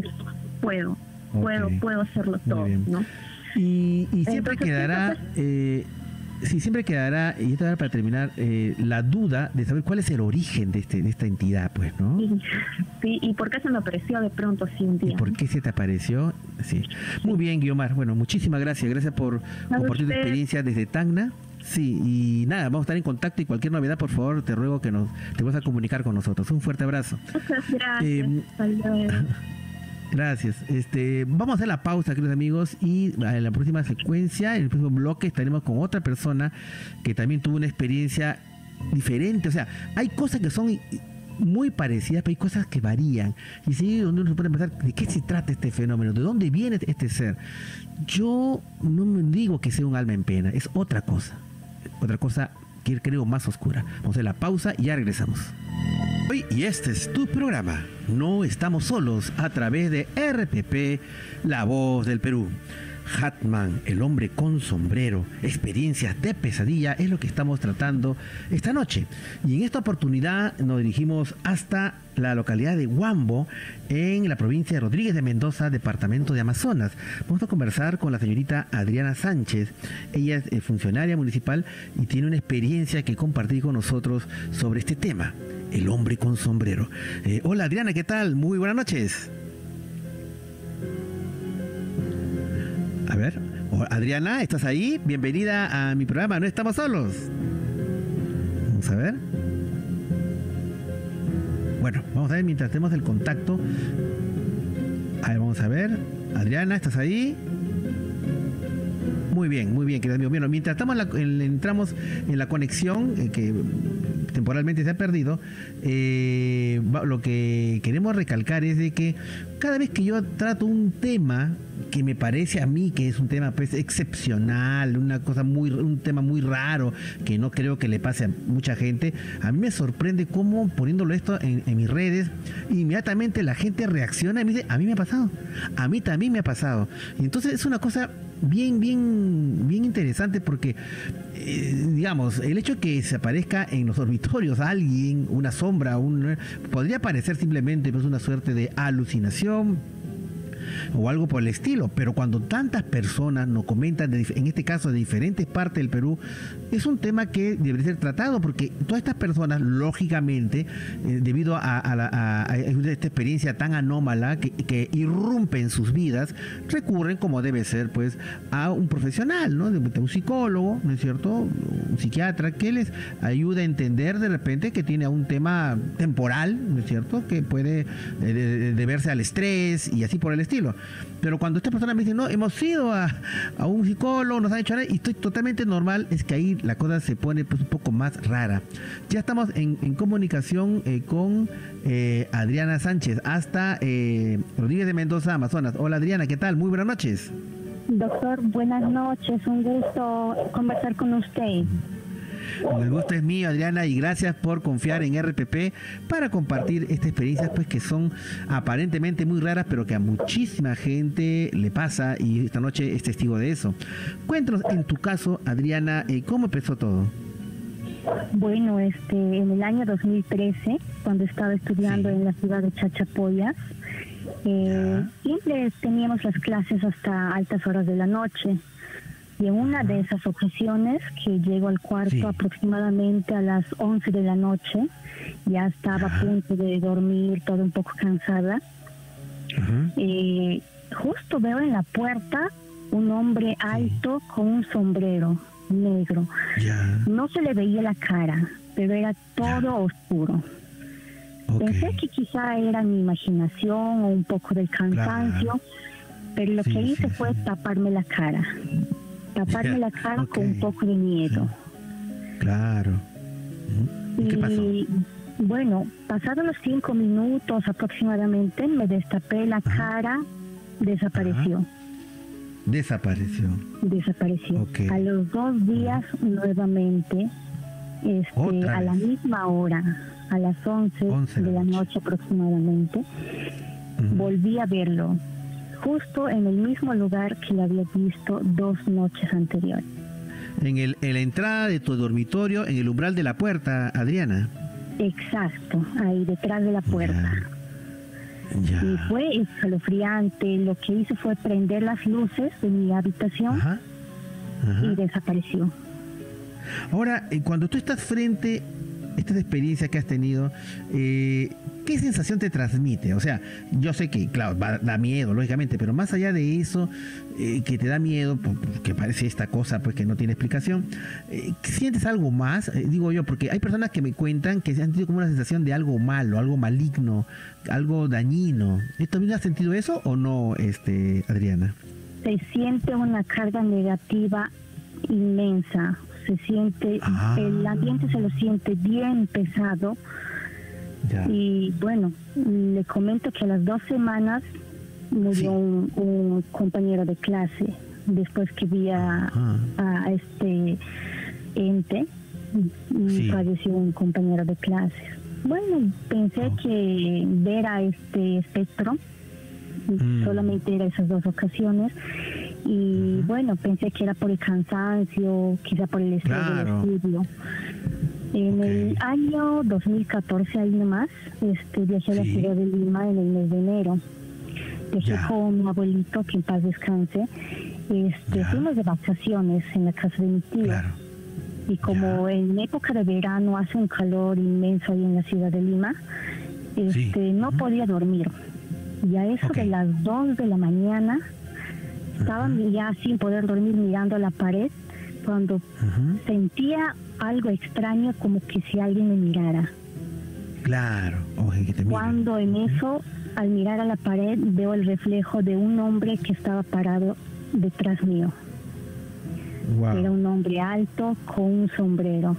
puedo hacerlo todo, ¿no? Y siempre quedará... siempre quedará, y esto para terminar, la duda de saber cuál es el origen de esta entidad, pues, ¿no? Sí, y por qué se me apareció de pronto así un día. ¿Y por qué se te apareció? Sí. Muy bien, Guiomar. Bueno, muchísimas gracias. Gracias por compartir tu experiencia desde Tacna. Sí, y nada, vamos a estar en contacto y cualquier novedad, por favor, te ruego que te vas a comunicar con nosotros. Un fuerte abrazo. Muchas gracias. Gracias. Vamos a hacer la pausa, queridos amigos, y en la próxima secuencia, en el próximo bloque, estaremos con otra persona que también tuvo una experiencia diferente. O sea, hay cosas que son muy parecidas, pero hay cosas que varían. Y sí, donde uno se puede pensar, ¿de qué se trata este fenómeno? ¿De dónde viene este ser? Yo no me digo que sea un alma en pena, es otra cosa que creo más oscura. Vamos a hacer la pausa y ya regresamos. Y este es tu programa. No estamos solos, a través de RPP, La Voz del Perú. Hatman, el hombre con sombrero, experiencias de pesadilla, es lo que estamos tratando esta noche. Y en esta oportunidad nos dirigimos hasta la localidad de Huambo, en la provincia de Rodríguez de Mendoza, departamento de Amazonas. Vamos a conversar con la señorita Adriana Sánchez. Ella es funcionaria municipal y tiene una experiencia que compartir con nosotros sobre este tema, el hombre con sombrero. Hola Adriana, ¿qué tal? Muy buenas noches. A ver, Adriana, ¿estás ahí? Bienvenida a mi programa, No Estamos Solos. Vamos a ver. Bueno, vamos a ver mientras tenemos el contacto. A ver, vamos a ver. Adriana, ¿estás ahí? Muy bien, querido amigo. Bueno, mientras entramos en la conexión, que temporalmente se ha perdido, lo que queremos recalcar es de que cada vez que yo trato un tema que me parece a mí que es un tema pues excepcional, un tema muy raro, que no creo que le pase a mucha gente, a mí me sorprende cómo poniéndolo esto en mis redes, inmediatamente la gente reacciona y me dice, a mí me ha pasado, a mí también me ha pasado. Y entonces es una cosa bien interesante porque, digamos, el hecho de que se aparezca en los dormitorios alguien, una sombra, podría parecer simplemente pues una suerte de alucinación o algo por el estilo, pero cuando tantas personas nos comentan, en este caso de diferentes partes del Perú, es un tema que debería ser tratado, porque todas estas personas, lógicamente, debido a esta experiencia tan anómala que irrumpe en sus vidas, recurren, como debe ser, pues, a un profesional, ¿no? De un psicólogo, ¿no es cierto? Un psiquiatra, que les ayude a entender de repente que tiene un tema temporal, ¿no es cierto? Que puede deberse al estrés y así por el estilo. tranquilo. Pero cuando esta persona me dice, no, hemos ido a un psicólogo, nos han hecho nada, y estoy totalmente normal, es que ahí la cosa se pone pues un poco más rara. Ya estamos en comunicación con Adriana Sánchez, hasta Rodríguez de Mendoza, Amazonas. Hola Adriana, ¿qué tal? Muy buenas noches. Doctor, buenas noches, un gusto conversar con usted. El gusto es mío, Adriana, y gracias por confiar en RPP para compartir estas experiencias pues que son aparentemente muy raras, pero que a muchísima gente le pasa, y esta noche es testigo de eso. Cuéntanos, en tu caso, Adriana, ¿cómo empezó todo? Bueno, en el año 2013, cuando estaba estudiando en la ciudad de Chachapoyas, siempre teníamos las clases hasta altas horas de la noche. Y en una de esas ocasiones, que llego al cuarto aproximadamente a las 11 de la noche, ya estaba a punto de dormir, todo un poco cansada, justo veo en la puerta un hombre alto con un sombrero negro. No se le veía la cara, pero era todo oscuro. Pensé que quizá era mi imaginación o un poco del cansancio, pero lo que hice fue taparme la cara. Con un poco de miedo. Claro. ¿Y qué pasó? Bueno, pasados los 5 minutos aproximadamente, me destapé la cara, desapareció. Desapareció. A los 2 días nuevamente, a la misma hora, a las 11 de la noche aproximadamente, volví a verlo. Justo en el mismo lugar que lo había visto 2 noches anteriores. En la entrada de tu dormitorio, en el umbral de la puerta, Adriana. Exacto, ahí detrás de la puerta. Y fue escalofriante. Lo que hice fue prender las luces de mi habitación y desapareció. Ahora, cuando tú estás frente a esta experiencia que has tenido, ¿qué sensación te transmite? O sea, yo sé que, claro, da miedo, lógicamente, pero más allá de eso, que te da miedo, porque parece esta cosa pues que no tiene explicación, ¿sientes algo más? Digo yo, porque hay personas que me cuentan que se han sentido como una sensación de algo malo, algo maligno, algo dañino. ¿Tú también has sentido eso o no, Adriana? Se siente una carga negativa inmensa. Se siente, el ambiente se lo siente bien pesado. Y bueno, le comento que a las 2 semanas murió un compañero de clase, después que vi a este ente, falleció un compañero de clase. Bueno, pensé que ver a este espectro solamente era esas 2 ocasiones, y bueno, pensé que era por el cansancio, quizá por el estrés del estudio. En el año 2014, ahí nomás, viajé a la ciudad de Lima en el mes de enero. Viajé con mi abuelito, que en paz descanse. Fuimos de vacaciones en la casa de mi tío. Y como en época de verano hace un calor inmenso ahí en la ciudad de Lima, no podía dormir. Y a eso de las 2 de la mañana, estaba ya sin poder dormir mirando a la pared, cuando sentía algo extraño, como que si alguien me mirara. Claro, que te mira. Cuando en eso, al mirar a la pared, veo el reflejo de un hombre que estaba parado detrás mío. Era un hombre alto con un sombrero.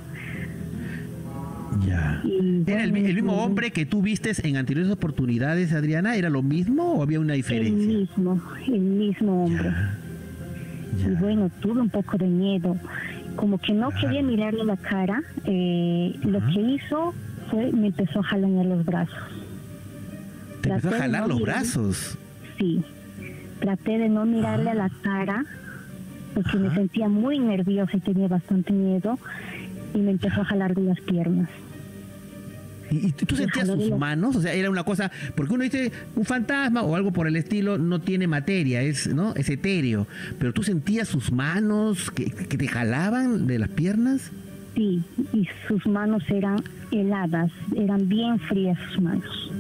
¿Era el mismo hombre que tú vistes en anteriores oportunidades, Adriana? ¿Era lo mismo o había una diferencia? El mismo hombre. Y bueno, tuve un poco de miedo. Como que no quería mirarle la cara, lo que hizo fue, me empezó a jalanear los brazos. ¿Te empezó a jalar los brazos? Sí. Traté de no mirarle a la cara, porque me sentía muy nerviosa y tenía bastante miedo, y me empezó a jalar de las piernas. ¿Y tú sentías sus manos? O sea, era una cosa, porque uno dice, un fantasma o algo por el estilo no tiene materia, es etéreo, pero tú sentías sus manos que te jalaban de las piernas. Sí, y sus manos eran heladas, eran bien frías sus manos.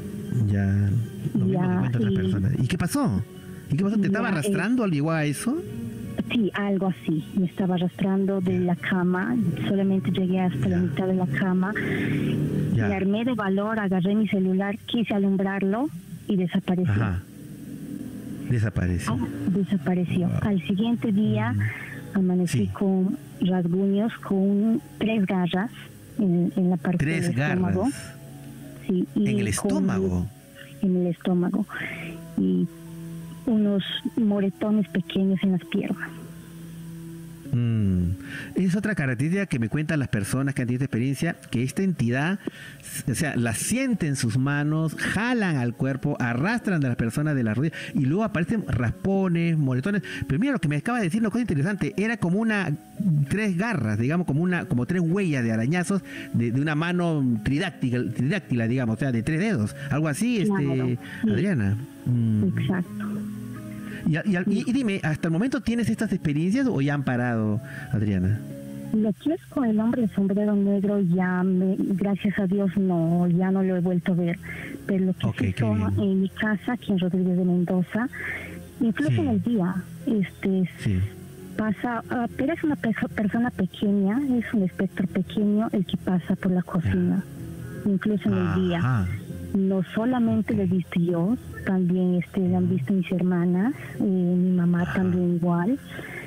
¿Y qué pasó? ¿Te estaba arrastrando al llegar a eso? Sí, algo así. Me estaba arrastrando de la cama. Solamente llegué hasta la mitad de la cama. Me armé de valor, agarré mi celular, quise alumbrarlo y desapareció. Desapareció. Wow. Al siguiente día amanecí con rasguños, con 3 garras en la parte del estómago. Sí, y ¿en el estómago? En el estómago. Y unos moretones pequeños en las piernas. Es otra característica que me cuentan las personas que han tenido esta experiencia, que esta entidad, o sea, la sienten en sus manos, jalan al cuerpo, arrastran a las personas de las rodillas y luego aparecen raspones, moretones. Pero mira, lo que me acaba de decir, una cosa interesante, era como 3 garras, digamos, como 3 huellas de arañazos de una mano tridáctila, digamos, o sea, de 3 dedos, algo así, claro, Adriana. Exacto. Y dime, ¿hasta el momento tienes estas experiencias o ya han parado, Adriana? Lo que es con el hombre de sombrero negro, gracias a Dios, ya no lo he vuelto a ver. Pero lo que hizo en mi casa, aquí en Rodríguez de Mendoza, incluso en el día, pasa, pero es una persona pequeña, es un espectro pequeño el que pasa por la cocina, incluso en el día. No solamente lo he visto yo, también lo han visto mis hermanas, mi mamá también igual.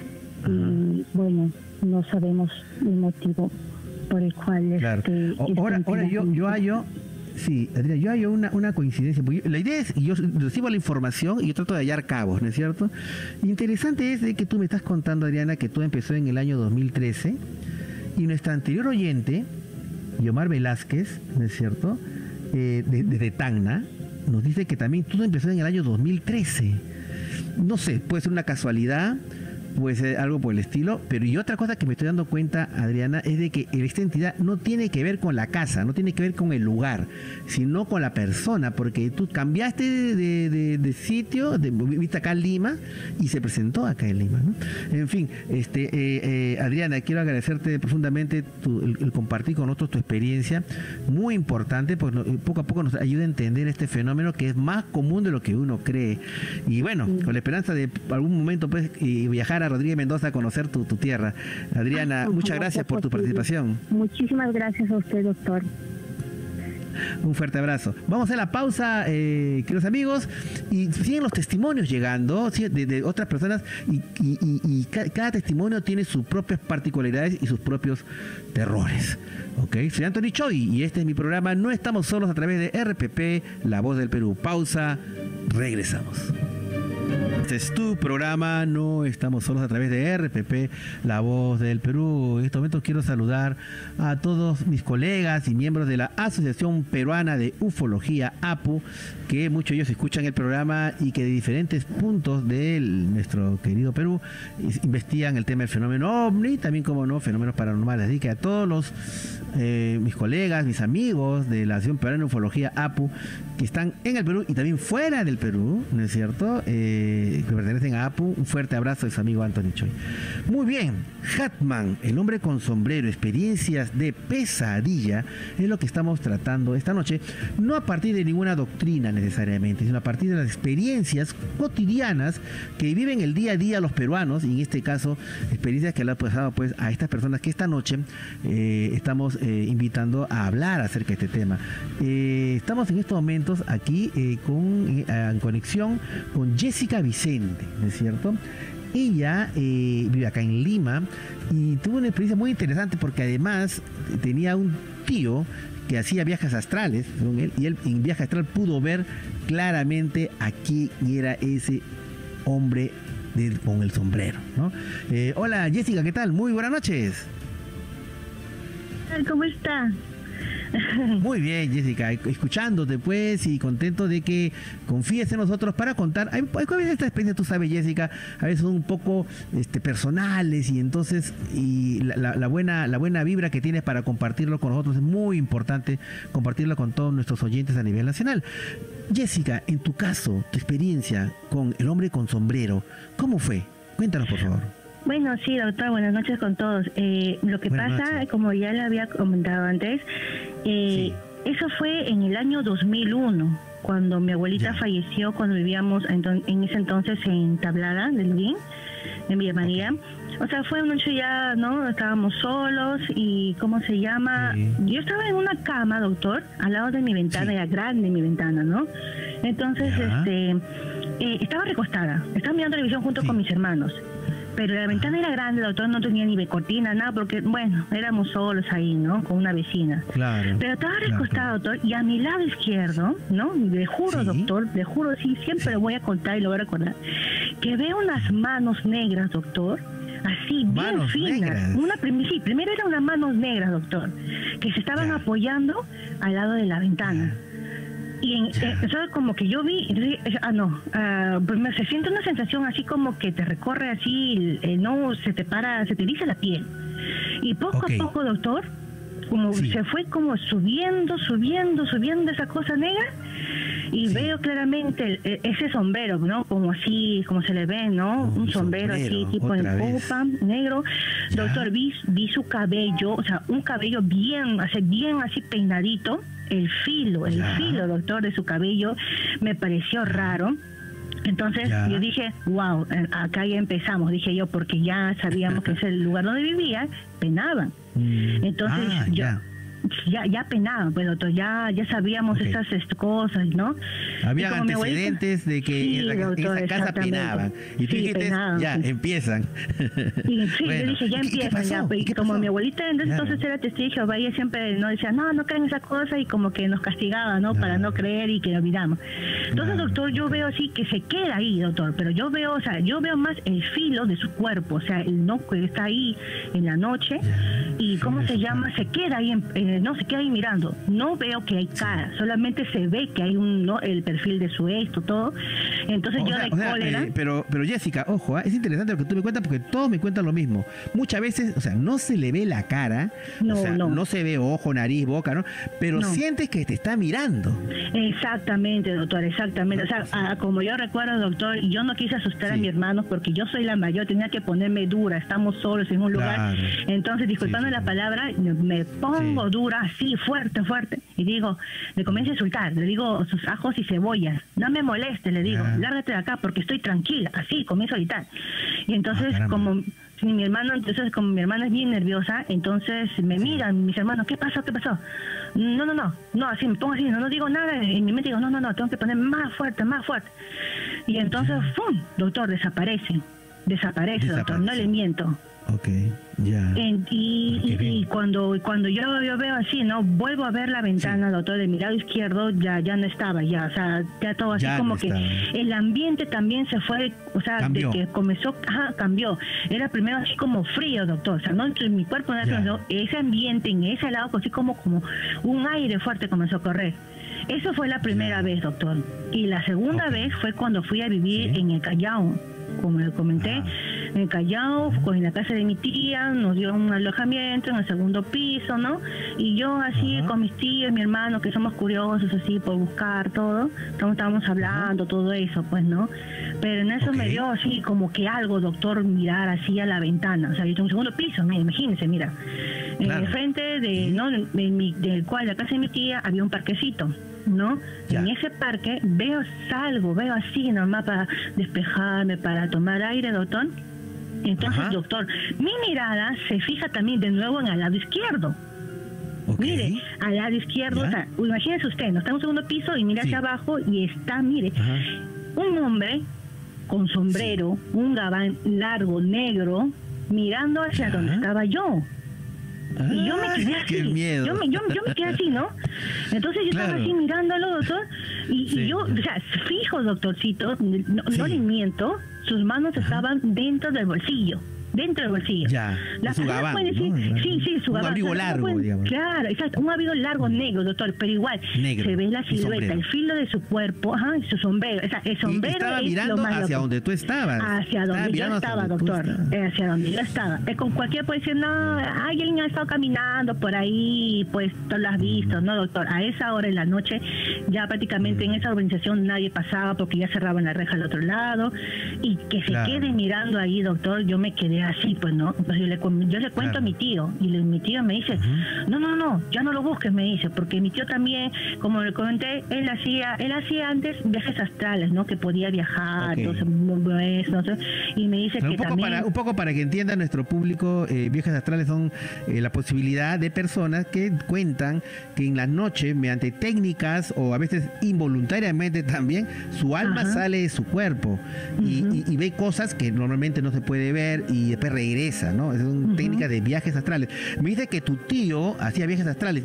Y bueno, no sabemos el motivo por el cual ahora yo hallo, Adriana, yo hallo una coincidencia. La idea es, yo recibo la información y yo trato de hallar cabos, ¿no es cierto? Interesante es de que tú me estás contando, Adriana, que todo empezó en el año 2013 y nuestra anterior oyente, Yomar Velázquez, ¿no es cierto?, desde Tacna, nos dice que también todo empezó en el año 2013. No sé, puede ser una casualidad, puede ser algo por el estilo, pero y otra cosa que me estoy dando cuenta, Adriana, es de que esta entidad no tiene que ver con la casa, no tiene que ver con el lugar, sino con la persona, porque tú cambiaste de sitio, viste acá en Lima, y se presentó acá en Lima, ¿no? En fin, Adriana, quiero agradecerte profundamente el compartir con nosotros tu experiencia, muy importante, pues poco a poco nos ayuda a entender este fenómeno que es más común de lo que uno cree. Y bueno, con la esperanza de algún momento pues viajar a Rodríguez Mendoza a conocer tu tierra. Adriana, muchas gracias por tu participación. Muchísimas gracias a usted, doctor. Un fuerte abrazo. Vamos a hacer la pausa, queridos amigos, y siguen los testimonios llegando de otras personas y cada testimonio tiene sus propias particularidades y sus propios terrores. ¿Ok? Soy Anthony Choi y este es mi programa No Estamos Solos a través de RPP, La Voz del Perú. Pausa, regresamos. Este es tu programa, No Estamos Solos a través de RPP, La Voz del Perú. En estos momentos quiero saludar a todos mis colegas y miembros de la Asociación Peruana de Ufología, APU, que muchos de ellos escuchan el programa y que de diferentes puntos de nuestro querido Perú investigan el tema del fenómeno OVNI, también como no, fenómenos paranormales. Así que a todos mis colegas, mis amigos de la Asociación Peruana de Ufología, APU, que están en el Perú y también fuera del Perú, ¿no es cierto?, que pertenecen a APU, un fuerte abrazo de su amigo Anthony Choi. Muy bien, Hatman, el hombre con sombrero, experiencias de pesadilla, es lo que estamos tratando esta noche, no a partir de ninguna doctrina necesariamente, sino a partir de las experiencias cotidianas que viven el día a día los peruanos, y en este caso, experiencias que le han pasado pues a estas personas que esta noche estamos invitando a hablar acerca de este tema. Estamos en estos momentos aquí en conexión con Jessica Vicente, ¿no es cierto? Ella vive acá en Lima y tuvo una experiencia muy interesante porque además tenía un tío que hacía viajes astrales, según él, y él en viaje astral pudo ver claramente a quién era ese hombre con el sombrero, ¿no? Hola Jessica, ¿qué tal? Muy buenas noches. ¿Cómo está? Muy bien, Jessica, escuchándote pues y contento de que confíes en nosotros para contar. Hay veces esta experiencia, tú sabes, Jessica, a veces son un poco personales y entonces la buena vibra que tienes para compartirlo con nosotros es muy importante, compartirlo con todos nuestros oyentes a nivel nacional. Jessica, en tu caso, tu experiencia con el hombre con sombrero, ¿cómo fue? Cuéntanos, por favor. Bueno, sí, doctor, buenas noches con todos. Lo que pasa, como ya le había comentado antes, eso fue en el año 2001, cuando mi abuelita falleció, cuando vivíamos en ese entonces en Tablada del Bien, en Villa María. O sea, fue una noche ya, ¿no? Estábamos solos y, ¿cómo se llama? Yo estaba en una cama, doctor, al lado de mi ventana, ya grande mi ventana, ¿no? Entonces, estaba recostada, estaba mirando televisión junto con mis hermanos. Pero la ventana era grande, doctor, no tenía ni cortina, nada, porque, bueno, éramos solos ahí, ¿no? Con una vecina. Claro. Pero estaba recostada, doctor, y a mi lado izquierdo, ¿no? Le juro, doctor, le juro, sí, siempre lo voy a contar y lo voy a recordar, que veo unas manos negras, doctor, así, bien finas. Primero eran unas manos negras, doctor, que se estaban apoyando al lado de la ventana. Y entonces como que yo vi, pues se siente una sensación así como que te recorre así, no, se te eriza la piel. Y poco a poco, doctor, como se fue como subiendo esa cosa negra, y veo claramente ese sombrero, ¿no? Como así, como se le ve, ¿no? Un sombrero así, tipo en copa, negro. ¿Ya? Doctor, vi su cabello, o sea, un cabello bien así peinadito. El filo, doctor, de su cabello me pareció raro. Entonces yo dije, wow, acá ya empezamos, dije yo, porque ya sabíamos que ese es el lugar donde vivía, penaban. Entonces ya penaban, pues doctor, ya sabíamos esas cosas, ¿no? Había antecedentes de que en esa casa penaban. Y tú dijiste, empiezan. Sí, bueno, yo dije, ya empiezan, ya. Y como mi abuelita entonces era testigo de Jehová, ella siempre nos decía, no creen esa cosa, y como que nos castigaba, ¿no? Para no creer y que olvidamos. Entonces, doctor, yo veo así que se queda ahí, doctor, pero yo veo más el filo de su cuerpo, o sea, el no que está ahí en la noche, y ¿cómo se llama? Se queda ahí no se queda ahí mirando, no veo que hay cara, solamente se ve que hay el perfil de su esto, todo. Entonces cólera. Pero Jessica, ojo, es interesante lo que tú me cuentas, porque todos me cuentan lo mismo. Muchas veces, o sea, no se le ve la cara, no se ve ojo, nariz, boca, ¿no? Pero sientes que te está mirando. Exactamente, doctor, exactamente. O sea, como yo recuerdo, doctor, yo no quise asustar a mi hermano porque yo soy la mayor, tenía que ponerme dura, estamos solos en un lugar. Entonces, disculpando la palabra, me pongo dura, así, fuerte, y digo, le comienzo a insultar, le digo sus ajos y cebollas, no me moleste, le digo, lárgate de acá porque estoy tranquila, así, comienzo a gritar. Y entonces, como mi hermana es bien nerviosa, entonces me miran mis hermanos, ¿qué pasó? No, así me pongo así, no digo nada, en mi mente digo, no, tengo que poner más fuerte. Y entonces, ¡fum! Doctor, desaparece, doctor, no le miento. Y cuando yo veo así, no vuelvo a ver la ventana, doctor, de mi lado izquierdo ya no estaba, o sea, ya todo así como que el ambiente también se fue, o sea, cambió. De que comenzó, cambió. Era primero así como frío, doctor, o sea, no entre mi cuerpo, ese ambiente en ese lado, así como un aire fuerte comenzó a correr. Eso fue la primera vez, doctor. Y la segunda vez fue cuando fui a vivir en el Callao, como le comenté. En el Callao, en la casa de mi tía, nos dio un alojamiento en el segundo piso, ¿no? Y yo así con mis tíos, mi hermano, que somos curiosos así por buscar todo, estábamos hablando, todo eso, pues, ¿no? Pero en eso me dio así como que algo, doctor, mirar así a la ventana. O sea, yo tengo un segundo piso, imagínense, mira. En el frente del cual la casa de mi tía había un parquecito, ¿no? En ese parque salgo, veo así nomás para despejarme, para tomar aire, doctor. Entonces, doctor, mi mirada se fija también de nuevo en el lado izquierdo. Mire, al lado izquierdo, o sea, imagínese usted, no está en un segundo piso y mira hacia abajo y está, mire, un hombre con sombrero, un gabán largo, negro, mirando hacia donde estaba yo. Y yo me quedé así. Qué miedo. Yo me quedé así, ¿no? Entonces yo estaba así mirándolo, doctor, y yo, o sea, fijo, doctorcito, no le miento, sus manos estaban dentro del bolsillo. La su gabán, puede decir, ¿no? su gabán. Un abrigo largo, digamos. Claro, exacto, un abrigo largo negro, doctor, pero igual se ve la silueta, el filo de su cuerpo, y su sombrero. O sea, el sombrero estaba es mirando lo más hacia loco. donde tú estabas. Hacia donde yo estaba, doctor. Hacia donde yo estaba. Con cualquiera puede decir, no, alguien ha estado caminando por ahí, pues tú lo has visto, ¿no, doctor? A esa hora de la noche, ya prácticamente en esa urbanización nadie pasaba porque ya cerraban la reja al otro lado. Y que se quede mirando ahí, doctor, yo me quedé así, pues, ¿no? Pues yo le cuento a mi tío, y mi tío me dice, no, ya no lo busques, me dice, porque mi tío también, como le comenté, él hacía antes viajes astrales, ¿no? Que podía viajar, entonces, no sé, y me dice que también... Un poco para que entienda nuestro público, viajes astrales son la posibilidad de personas que cuentan que en las noches, mediante técnicas o a veces involuntariamente también, su alma sale de su cuerpo y ve cosas que normalmente no se puede ver y después regresa, ¿no? Es una técnica de viajes astrales. Me dice que tu tío hacía viajes astrales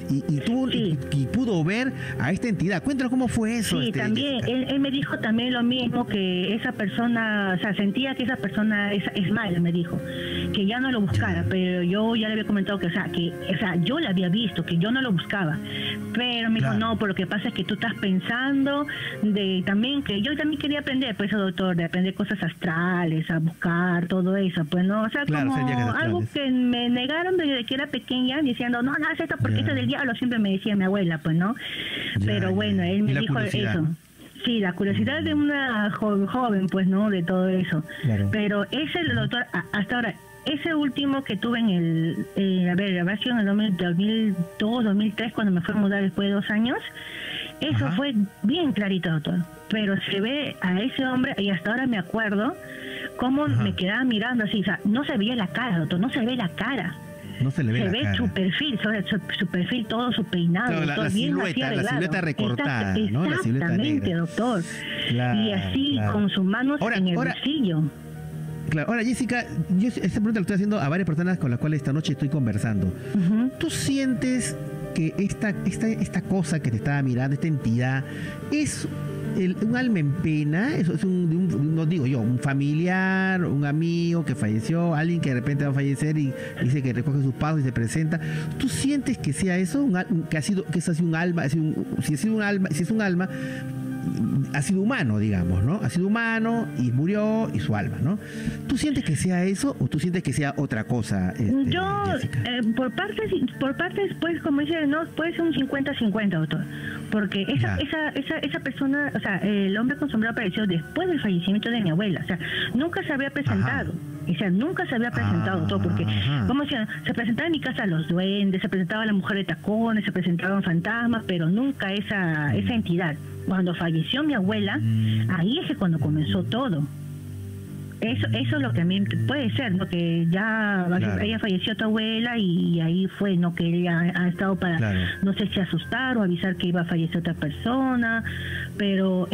y pudo ver a esta entidad. Cuéntanos cómo fue eso. Sí, también, él me dijo también lo mismo, que esa persona, o sea, sentía que esa persona es mala, me dijo, que ya no lo buscara, pero yo ya le había comentado que, o sea, yo la había visto, que yo no lo buscaba, pero me dijo, no, pero lo que pasa es que tú estás pensando también, que yo también quería aprender, pues, doctor, de aprender cosas astrales, a buscar todo eso, pues, no, o sea, como algo que me negaron desde que era pequeña, diciendo, no es esto porque esto es del diablo, siempre me decía mi abuela, pues, ¿no, pero bueno, él me dijo eso. Sí, la curiosidad de una joven, pues, ¿no? De todo eso. Claro. Pero ese, doctor, hasta ahora, ese último que tuve en habrá sido en el 2002, 2003, cuando me fue a mudar después de 2 años, eso fue bien clarito, doctor. Pero se ve a ese hombre, y hasta ahora me acuerdo, cómo me quedaba mirando así, o sea, no se veía la cara, doctor, no se ve la cara. No se le ve, su perfil, su perfil, todo su peinado, claro, doctor, la silueta recortada, ¿no? La silueta exactamente, doctor. Claro, y así, con sus manos en el bolsillo. Claro. Ahora, Jessica, yo esta pregunta la estoy haciendo a varias personas con las cuales esta noche estoy conversando. ¿Tú sientes que esta cosa que te estaba mirando, esta entidad, es un alma en pena? Es no digo yo, un familiar, un amigo que falleció, alguien que de repente va a fallecer y dice que recoge sus pasos y se presenta. ¿Tú sientes que sea eso, que eso ha sido un alma, si es un alma, ha sido humano, digamos, ¿no? Ha sido humano y murió y su alma, ¿no? ¿Tú sientes que sea eso o tú sientes que sea otra cosa? Yo, por partes, pues, como dice, no, puede ser un 50-50, doctor. Porque esa persona, o sea, el hombre con sombrero apareció después del fallecimiento de mi abuela. O sea, nunca se había presentado. O sea, nunca se había presentado, todo, porque, como decía, se presentaba en mi casa los duendes, se presentaba la mujer de tacones, se presentaban fantasmas, pero nunca esa entidad. Cuando falleció mi abuela, ahí es cuando comenzó todo. Eso es lo que a mí puede ser, ¿no? Que ya ella falleció tu abuela y ahí fue, ¿no? Que ella ha estado para, no sé si asustar o avisar que iba a fallecer otra persona, pero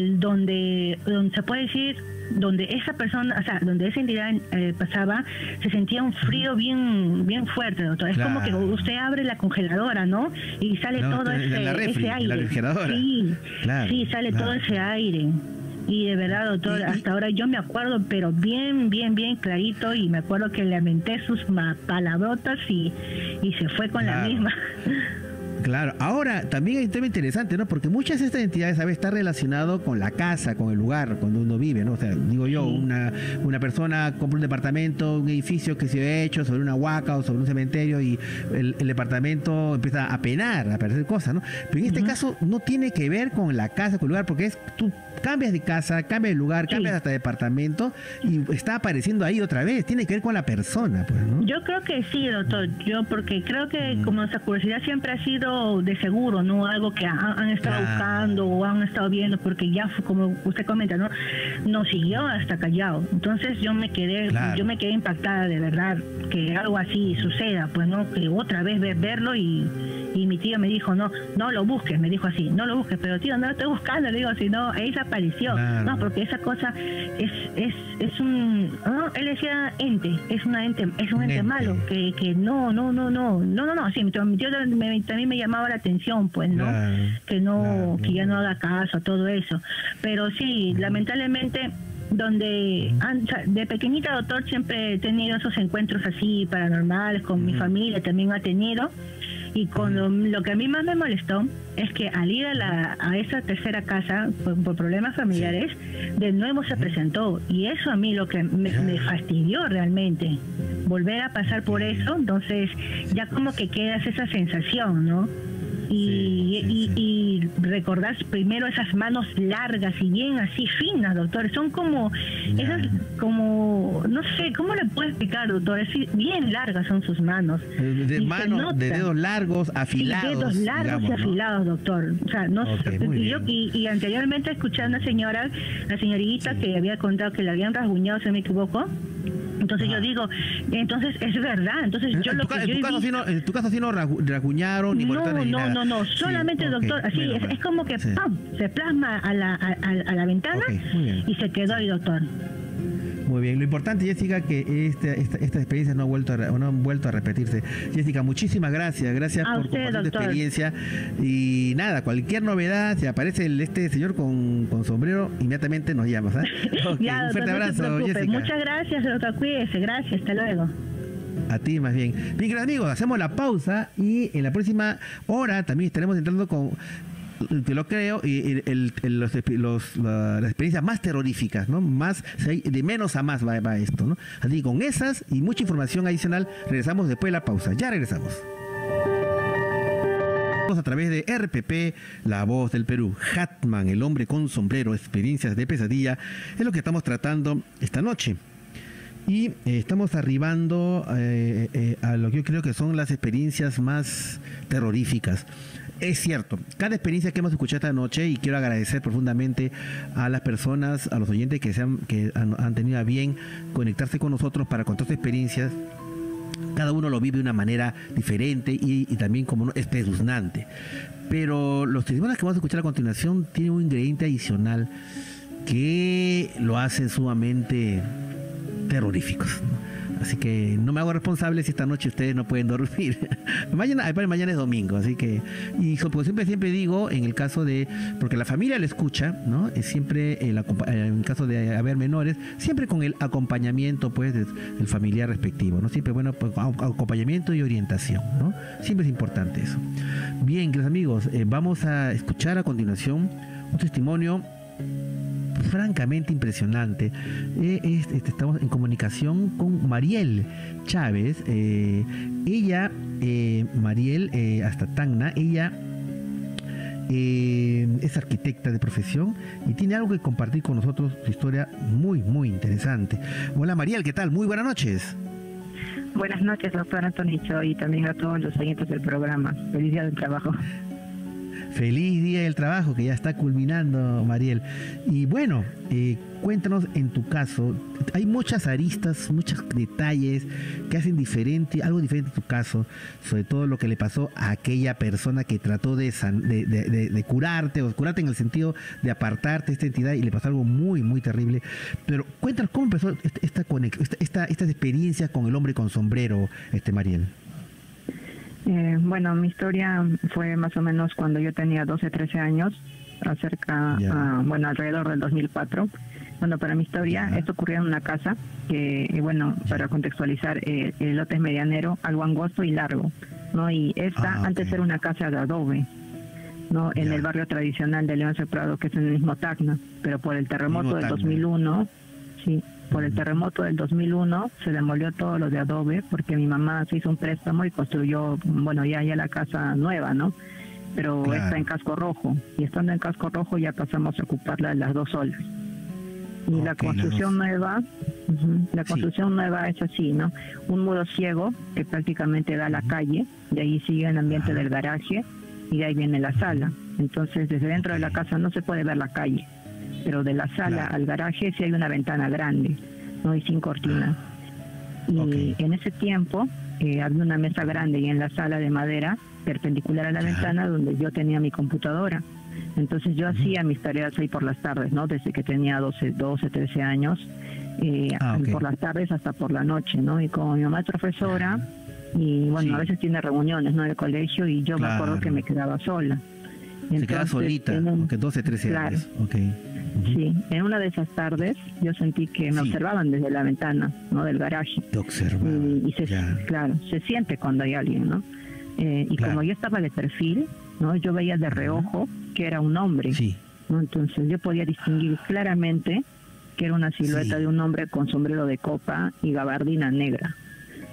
donde se puede decir, donde esa persona, o sea, donde esa entidad pasaba, se sentía un frío bien fuerte, doctor. Es como que usted abre la congeladora, ¿no? Y sale todo ese aire. La refrigeradora. Sí, sale todo ese aire. Y de verdad, doctor, hasta ahora yo me acuerdo, pero bien clarito, y me acuerdo que lamenté sus palabrotas y se fue con la misma. Claro, ahora también hay un tema interesante, ¿no? Porque muchas de estas entidades, ¿sabes?, está relacionado con la casa, con el lugar donde uno vive, ¿no? O sea, digo yo, una persona compra un departamento, un edificio que se ha hecho sobre una huaca o sobre un cementerio y el departamento empieza a penar, a aparecer cosas, ¿no? Pero en este caso no tiene que ver con la casa, con el lugar, porque tú cambias de casa, cambias de lugar, cambias hasta de departamento y está apareciendo ahí otra vez. Tiene que ver con la persona, pues, ¿no? Yo creo que sí, doctor. Porque creo que como nuestra curiosidad siempre ha sido de seguro, no algo que han estado buscando o han estado viendo, porque ya, como usted comenta, no siguió hasta Callao. Entonces yo me quedé impactada, de verdad, que algo así suceda, pues, no, que otra vez verlo y mi tío me dijo, no lo busques, me dijo así, no lo busques, pero tío, no lo estoy buscando, le digo, si no, ahí se apareció. No, porque esa cosa es un, él decía ente, es un ente malo, que no, sí, mi tío también me llamaba la atención, pues, ¿no? Que ya no haga caso a todo eso. Pero sí, lamentablemente, de pequeñita, doctor, siempre he tenido esos encuentros así paranormales con mi familia, también ha tenido. Y lo que a mí más me molestó es que al ir a esa tercera casa por problemas familiares, de nuevo se presentó, y eso a mí lo que me fastidió realmente, volver a pasar por eso. Entonces ya como que quedas esa sensación, ¿no? y recordar primero esas manos largas y bien así finas, doctor. Son como esas, como, no sé, ¿cómo le puedo explicar, doctor? Es bien largas son sus manos. De manos, de dedos largos, afilados. Sí, dedos largos, digamos, y afilados, ¿no? Doctor. O sea, no y anteriormente escuché a una señora, la señorita que había contado que le habían rasguñado, si me equivoco. Entonces yo digo, entonces es verdad. Entonces yo lo que en tu caso sí no rasguñaron ni cortaron ni nada. No, solamente sí, doctor, así es como que ¡pam! Se plasma a la ventana y se quedó ahí, doctor. Muy bien, lo importante, Jessica, que esta experiencia no han vuelto a repetirse. Jessica, muchísimas gracias por compartir tu experiencia. Y nada, cualquier novedad, si aparece este señor con sombrero, inmediatamente nos llamas. Ya, un fuerte abrazo, Jessica. Muchas gracias, doctor, cuídese, gracias, hasta luego. A ti más bien. Bien, queridos amigos, hacemos la pausa y en la próxima hora también estaremos entrando con, te lo creo, y las experiencias más terroríficas, ¿no? Más, de menos a más va esto, ¿no? Así, con esas y mucha información adicional, regresamos después de la pausa. Ya regresamos. A través de RPP, La Voz del Perú. Hatman, el hombre con sombrero, experiencias de pesadilla, es lo que estamos tratando esta noche. Y estamos arribando a lo que yo creo que son las experiencias más terroríficas. Es cierto, cada experiencia que hemos escuchado esta noche, y quiero agradecer profundamente a las personas, a los oyentes que han tenido a bien conectarse con nosotros para contar sus experiencias. Cada uno lo vive de una manera diferente y también como espeluznante. Pero los testimonios que vamos a escuchar a continuación tienen un ingrediente adicional que lo hace sumamente terroríficos, ¿no? Así que no me hago responsable si esta noche ustedes no pueden dormir. mañana es domingo, así que, y pues siempre digo, en el caso de, porque la familia lo escucha, ¿no? Es siempre en el caso de haber menores, siempre con el acompañamiento, pues, del familiar respectivo, ¿no? Siempre, bueno, pues, acompañamiento y orientación, ¿no? Siempre es importante eso. Bien, queridos amigos, vamos a escuchar a continuación un testimonio francamente impresionante. Estamos en comunicación con Mariel Chávez. Ella, Mariel hasta Tacna, ella es arquitecta de profesión y tiene algo que compartir con nosotros, su historia muy, muy interesante. Hola Mariel, ¿qué tal? Muy buenas noches. Buenas noches, doctor Antonicho, y también a todos los oyentes del programa. Feliz día del trabajo. Feliz día del trabajo, que ya está culminando, Mariel. Y bueno, cuéntanos en tu caso, hay muchas aristas, muchos detalles que hacen algo diferente en tu caso, sobre todo lo que le pasó a aquella persona que trató de curarte, o curarte en el sentido de apartarte de esta entidad, y le pasó algo muy, muy terrible. Pero cuéntanos cómo empezó esta experiencia con el hombre con sombrero, Mariel. Bueno, mi historia fue más o menos cuando yo tenía 12, 13 años, alrededor del 2004. Bueno, para mi historia, esto ocurrió en una casa que, bueno, para contextualizar, el lote es medianero, algo angosto y largo, ¿no? Y antes era una casa de adobe, ¿no? En el barrio tradicional de León Prado, que es en el mismo Tacna, pero por el terremoto del 2001, por el terremoto del 2001 se demolió todo lo de adobe, porque mi mamá se hizo un préstamo y construyó, bueno, ya la casa nueva, ¿no? Pero está en casco rojo, y estando en casco rojo ya pasamos a ocuparla las 2 solas. Y la construcción nueva, nueva es así, ¿no? Un muro ciego que prácticamente da a la calle, de ahí sigue el ambiente del garaje, y de ahí viene la sala. Entonces, desde dentro de la casa no se puede ver la calle, pero de la sala al garaje sí hay una ventana grande, ¿no? Y sin cortina. Y en ese tiempo había una mesa grande, y en la sala de madera, perpendicular a la ventana, donde yo tenía mi computadora. Entonces yo hacía mis tareas ahí por las tardes, ¿no? Desde que tenía 12, 13 años, por las tardes hasta por la noche, ¿no? Y como mi mamá es profesora, y bueno, a veces tiene reuniones, ¿no? De colegio, y yo me acuerdo que me quedaba sola. Se queda solita, porque 12, 13 años. Sí, en una de esas tardes yo sentí que me observaban desde la ventana, ¿no? Del garaje. Te observaban. Y se siente cuando hay alguien, ¿no? Como yo estaba de perfil, ¿no? Yo veía de reojo que era un hombre, ¿no? Entonces yo podía distinguir claramente que era una silueta de un hombre con sombrero de copa y gabardina negra,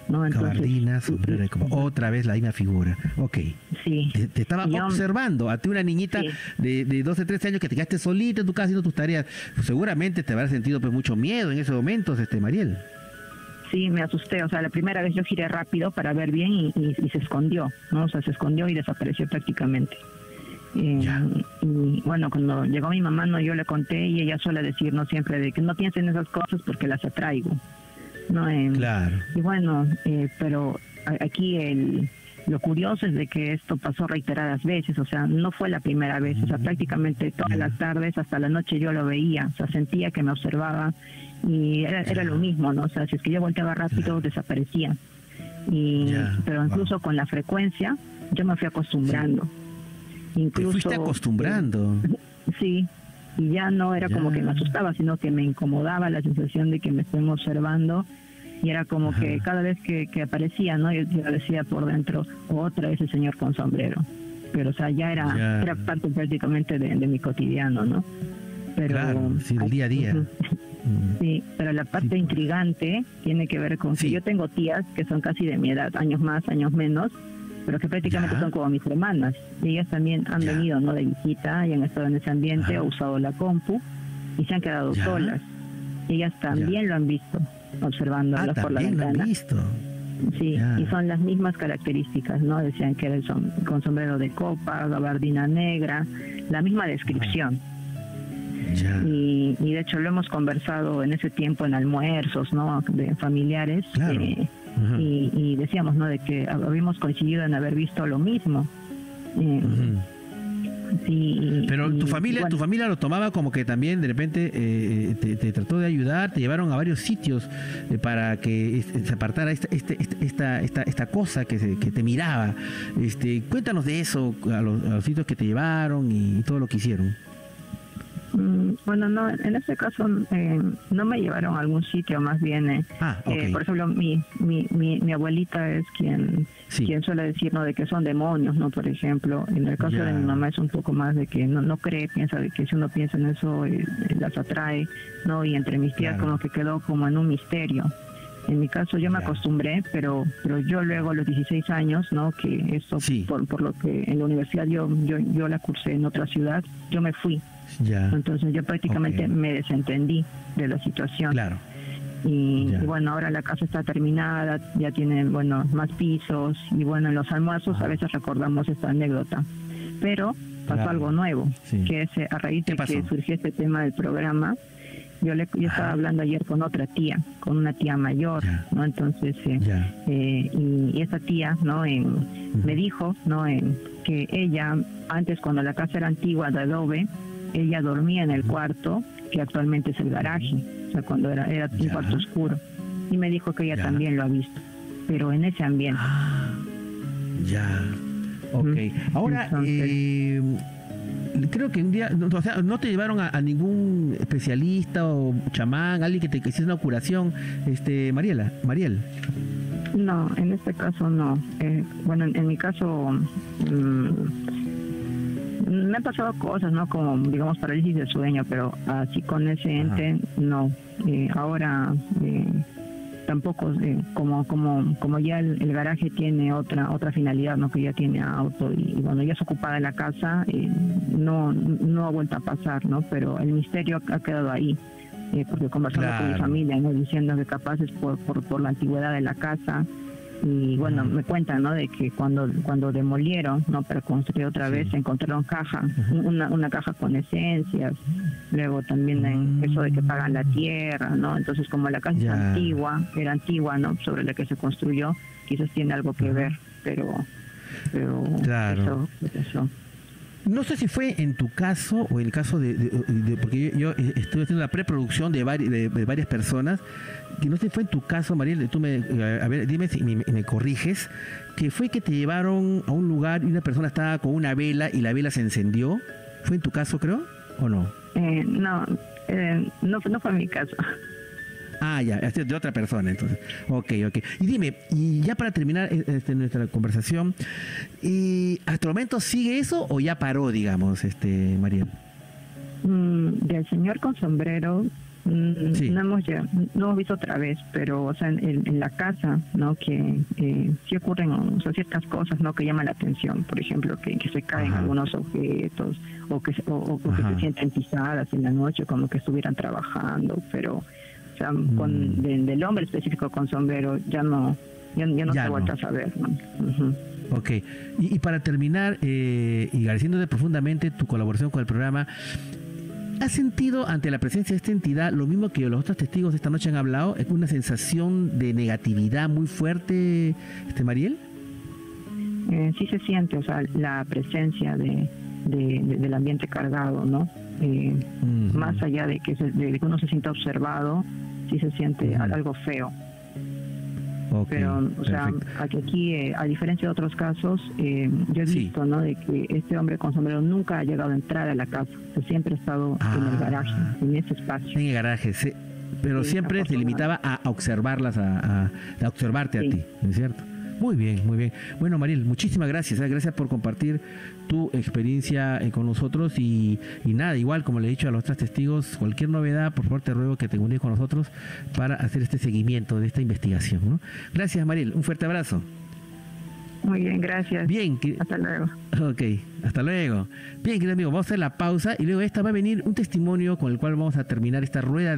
¿no? Entonces, gabardina, sombrero de copa. Otra vez la misma figura. Ok. Sí. Te estaba observando a ti, una niñita de 12, 13 años, que te quedaste solita en tu casa haciendo tus tareas. Pues seguramente te habrás sentido pues mucho miedo en esos momentos, Mariel. Sí, me asusté. O sea, la primera vez yo giré rápido para ver bien y se escondió, ¿no? O sea, se escondió y desapareció prácticamente. Y bueno, cuando llegó mi mamá, no, yo le conté y ella suele decirnos siempre de que no piensen en esas cosas porque las atraigo, ¿no? Claro. Y bueno, pero aquí lo curioso es de que esto pasó reiteradas veces, o sea, no fue la primera vez, o sea, prácticamente todas las tardes hasta la noche yo lo veía, o sea, sentía que me observaba y era lo mismo, ¿no? O sea, si es que yo volteaba rápido, desaparecía. Pero incluso con la frecuencia, yo me fui acostumbrando. Incluso, te fuiste acostumbrando. Sí, y ya no era como que me asustaba, sino que me incomodaba la sensación de que me estén observando, y era como que cada vez que aparecía, ¿no? Yo decía por dentro, otra vez el señor con sombrero. Pero, o sea, ya era parte prácticamente de mi cotidiano, ¿no? Pero, claro, sí, del día a día. Sí, pero la parte intrigante tiene que ver con que yo tengo tías que son casi de mi edad, años más, años menos, pero que prácticamente son como mis hermanas. Y ellas también han venido, ¿no?, de visita y han estado en ese ambiente, han usado la compu y se han quedado solas. Ellas también lo han visto, observándolas por la ventana. Lo han visto. Sí, y son las mismas características, ¿no? Decían que era con sombrero de copa, gabardina negra, la misma descripción. Y de hecho lo hemos conversado en ese tiempo en almuerzos, ¿no?, de familiares. Claro. Y decíamos, ¿no?, de que habíamos coincidido en haber visto lo mismo. Sí, pero tu familia lo tomaba como que también de repente te trató de ayudar, te llevaron a varios sitios para que se apartara esta cosa que te miraba. Cuéntanos de eso, a los sitios que te llevaron y todo lo que hicieron. Bueno, no, en este caso no me llevaron a algún sitio, más bien, por ejemplo, mi abuelita es quien suele decir, ¿no?, de que son demonios, ¿no? Por ejemplo, en el caso de mi mamá es un poco más de que no cree, piensa de que si uno piensa en eso las atrae, ¿no? Y entre mis tías como que quedó como en un misterio. En mi caso yo me acostumbré, pero yo luego a los 16 años, ¿no?, que eso por lo que en la universidad yo la cursé en otra ciudad, yo me fui. Entonces yo prácticamente me desentendí de la situación. Claro. Y bueno, ahora la casa está terminada, ya tiene, bueno, más pisos, y bueno, en los almuerzos a veces recordamos esta anécdota. Pero pasó algo nuevo, que es a raíz de que surgió este tema del programa. Yo estaba hablando ayer con otra tía, con una tía mayor, ¿no? Entonces, y esa tía, ¿no?, me dijo, ¿no?, que ella, antes cuando la casa era antigua de adobe, ella dormía en el cuarto, que actualmente es el garaje, o sea, cuando era un cuarto oscuro. Y me dijo que ella también lo ha visto, pero en ese ambiente. Ok. Ahora, creo que un día, o sea, no te llevaron a ningún especialista o chamán, alguien que te hiciera una curación, Mariel. No, en este caso no. Bueno, en mi caso me han pasado cosas, ¿no?, como, digamos, parálisis de sueño, pero así con ese ente no. Ahora tampoco, como ya el garaje tiene otra finalidad, ¿no?, que ya tiene auto y bueno, ya es ocupada la casa, no ha vuelto a pasar, ¿no? Pero el misterio ha quedado ahí, porque conversando con mi familia, ¿no?, diciendo que capaz es por la antigüedad de la casa. Y bueno, me cuentan, ¿no?, de que cuando demolieron, ¿no?, para construir otra vez, encontraron caja, una caja con esencias. Luego también en eso de que pagan la tierra, ¿no? Entonces, como la casa era antigua, ¿no?, sobre la que se construyó, quizás tiene algo que ver, pero claro. Eso. No sé si fue en tu caso o en el caso de porque yo estuve haciendo la preproducción de varias personas, que no sé si fue en tu caso, Mariel, tú dime si me corriges, que fue que te llevaron a un lugar y una persona estaba con una vela y la vela se encendió. ¿Fue en tu caso, creo, o no? No fue en mi caso. Ya, de otra persona, entonces. Ok. Y dime, y ya para terminar nuestra conversación, ¿hasta el momento sigue eso o ya paró, digamos, Mariel? Del señor con sombrero, Sí. No hemos visto otra vez, pero o sea, en la casa, ¿no? Que sí ocurren, o sea, ciertas cosas, ¿no? Que llaman la atención, por ejemplo, que se caen algunos objetos o que se sienten pisadas en la noche, como que estuvieran trabajando, pero o sea, del hombre específico con sombrero ya no se vuelve a saber, ¿no? Ok, y para terminar, y agradeciéndote profundamente tu colaboración con el programa, ¿has sentido ante la presencia de esta entidad lo mismo que los otros testigos de esta noche han hablado? ¿Es una sensación de negatividad muy fuerte, Mariel? Sí se siente, o sea, la presencia del ambiente cargado, ¿no? Más allá de que uno se sienta observado, sí se siente algo feo. Okay, pero, o sea, aquí, a diferencia de otros casos, yo he visto, ¿no? De que este hombre con sombrero nunca ha llegado a entrar a la casa, o sea, siempre ha estado en el garaje, en ese espacio. En el garaje, sí, pero sí, siempre se limitaba a observarlas, a observarte a ti, ¿no es cierto? Muy bien, muy bien. Bueno, Mariel, muchísimas gracias. Gracias por compartir tu experiencia con nosotros y nada, igual como le he dicho a los otros testigos, cualquier novedad, por favor te ruego que te unes con nosotros para hacer este seguimiento de esta investigación, ¿no? Gracias, Mariel. Un fuerte abrazo. Muy bien, gracias. Bien. Hasta luego. Ok, hasta luego. Bien, querido amigo, vamos a hacer la pausa y luego esta va a venir un testimonio con el cual vamos a terminar esta rueda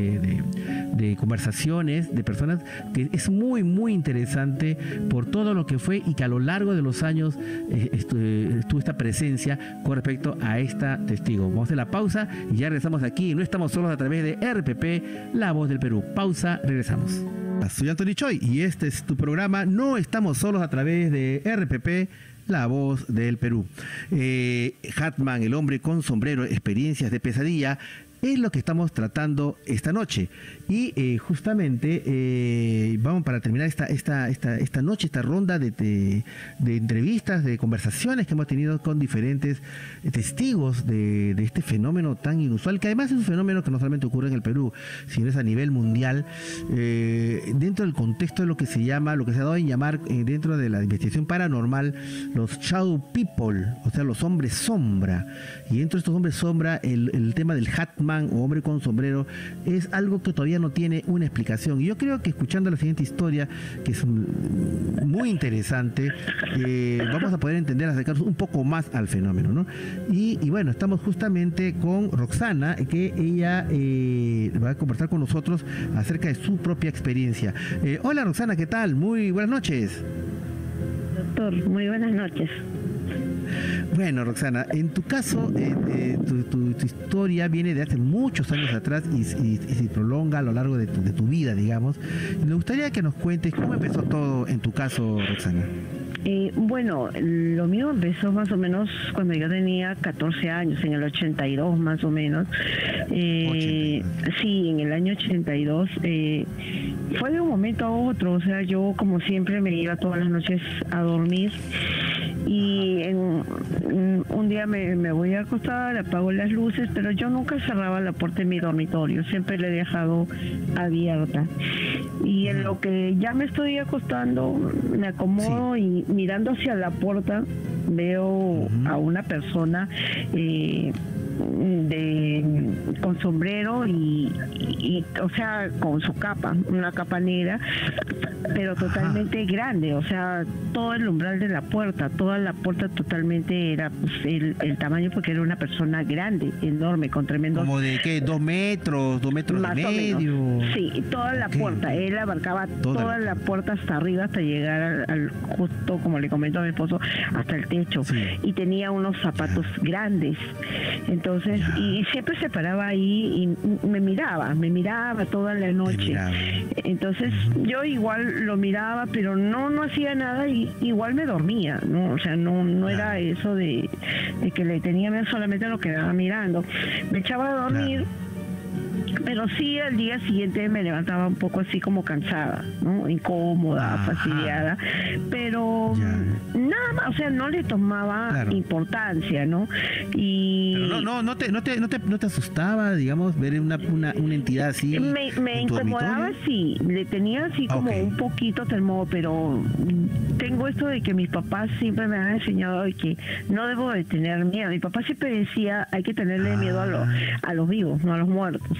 de conversaciones de personas que es muy, muy interesante por todo lo que fue y que a lo largo de los años estuvo esta presencia con respecto a esta testigo. Vamos a hacer la pausa y ya regresamos aquí. No estamos solos a través de RPP, La Voz del Perú. Pausa, regresamos. Soy Anthony Choi y este es tu programa No Estamos Solos a través de RPP, La Voz del Perú. Hatman, el hombre con sombrero, experiencias de pesadilla, es lo que estamos tratando esta noche. Y justamente vamos para terminar esta noche, esta ronda de entrevistas, de conversaciones que hemos tenido con diferentes testigos de este fenómeno tan inusual, que además es un fenómeno que no solamente ocurre en el Perú, sino es a nivel mundial, dentro del contexto de lo que se llama, lo que se ha dado en llamar dentro de la investigación paranormal, los shadow people, o sea, los hombres sombra. Y dentro de estos hombres sombra, el tema del Hatman o hombre con sombrero es algo que todavía no tiene una explicación. Y yo creo que escuchando la siguiente historia, que es muy interesante, vamos a poder entender, acercarnos un poco más al fenómeno, ¿no? Y bueno, estamos justamente con Roxana, que ella va a conversar con nosotros acerca de su propia experiencia. Hola Roxana, ¿qué tal? Muy buenas noches. Doctor, muy buenas noches. Bueno, Roxana, en tu caso, tu historia viene de hace muchos años atrás y se prolonga a lo largo de tu vida, digamos. Me gustaría que nos cuentes cómo empezó todo en tu caso, Roxana. Bueno, lo mío empezó más o menos cuando yo tenía 14 años, en el 82 más o menos. Sí, en el año 82. Fue de un momento a otro, o sea, yo como siempre me iba todas las noches a dormir. Y un día me voy a acostar, apago las luces, pero yo nunca cerraba la puerta de mi dormitorio, siempre la he dejado abierta. Y en lo que ya me estoy acostando, me acomodo y mirando hacia la puerta veo a una persona con sombrero y o sea, con su capa, una capa negra, pero totalmente grande, o sea, todo el umbral de la puerta, toda la puerta totalmente era pues, el tamaño, porque era una persona grande, enorme, con tremendo... ¿Como de qué? ¿2 metros? ¿2 metros y medio? Sí, toda la puerta, él abarcaba toda la puerta hasta arriba, hasta llegar al justo, como le comento a mi esposo, hasta el techo, y tenía unos zapatos grandes. Entonces, y siempre se paraba ahí y me miraba toda la noche. Entonces, yo igual lo miraba, pero no hacía nada y igual me dormía, ¿no? O sea, no era eso de que le tenía miedo, solamente lo quedaba mirando. Me echaba a dormir. Pero sí, al día siguiente me levantaba un poco así como cansada, ¿no? Incómoda, fastidiada, pero nada más, o sea, no le tomaba importancia, ¿no? Y pero no te asustaba, digamos, ver una entidad así. Me incomodaba, sí, le tenía así como un poquito temor, pero tengo esto de que mis papás siempre me han enseñado de que no debo de tener miedo. Mi papá siempre decía, hay que tenerle miedo a los vivos, no a los muertos. Entonces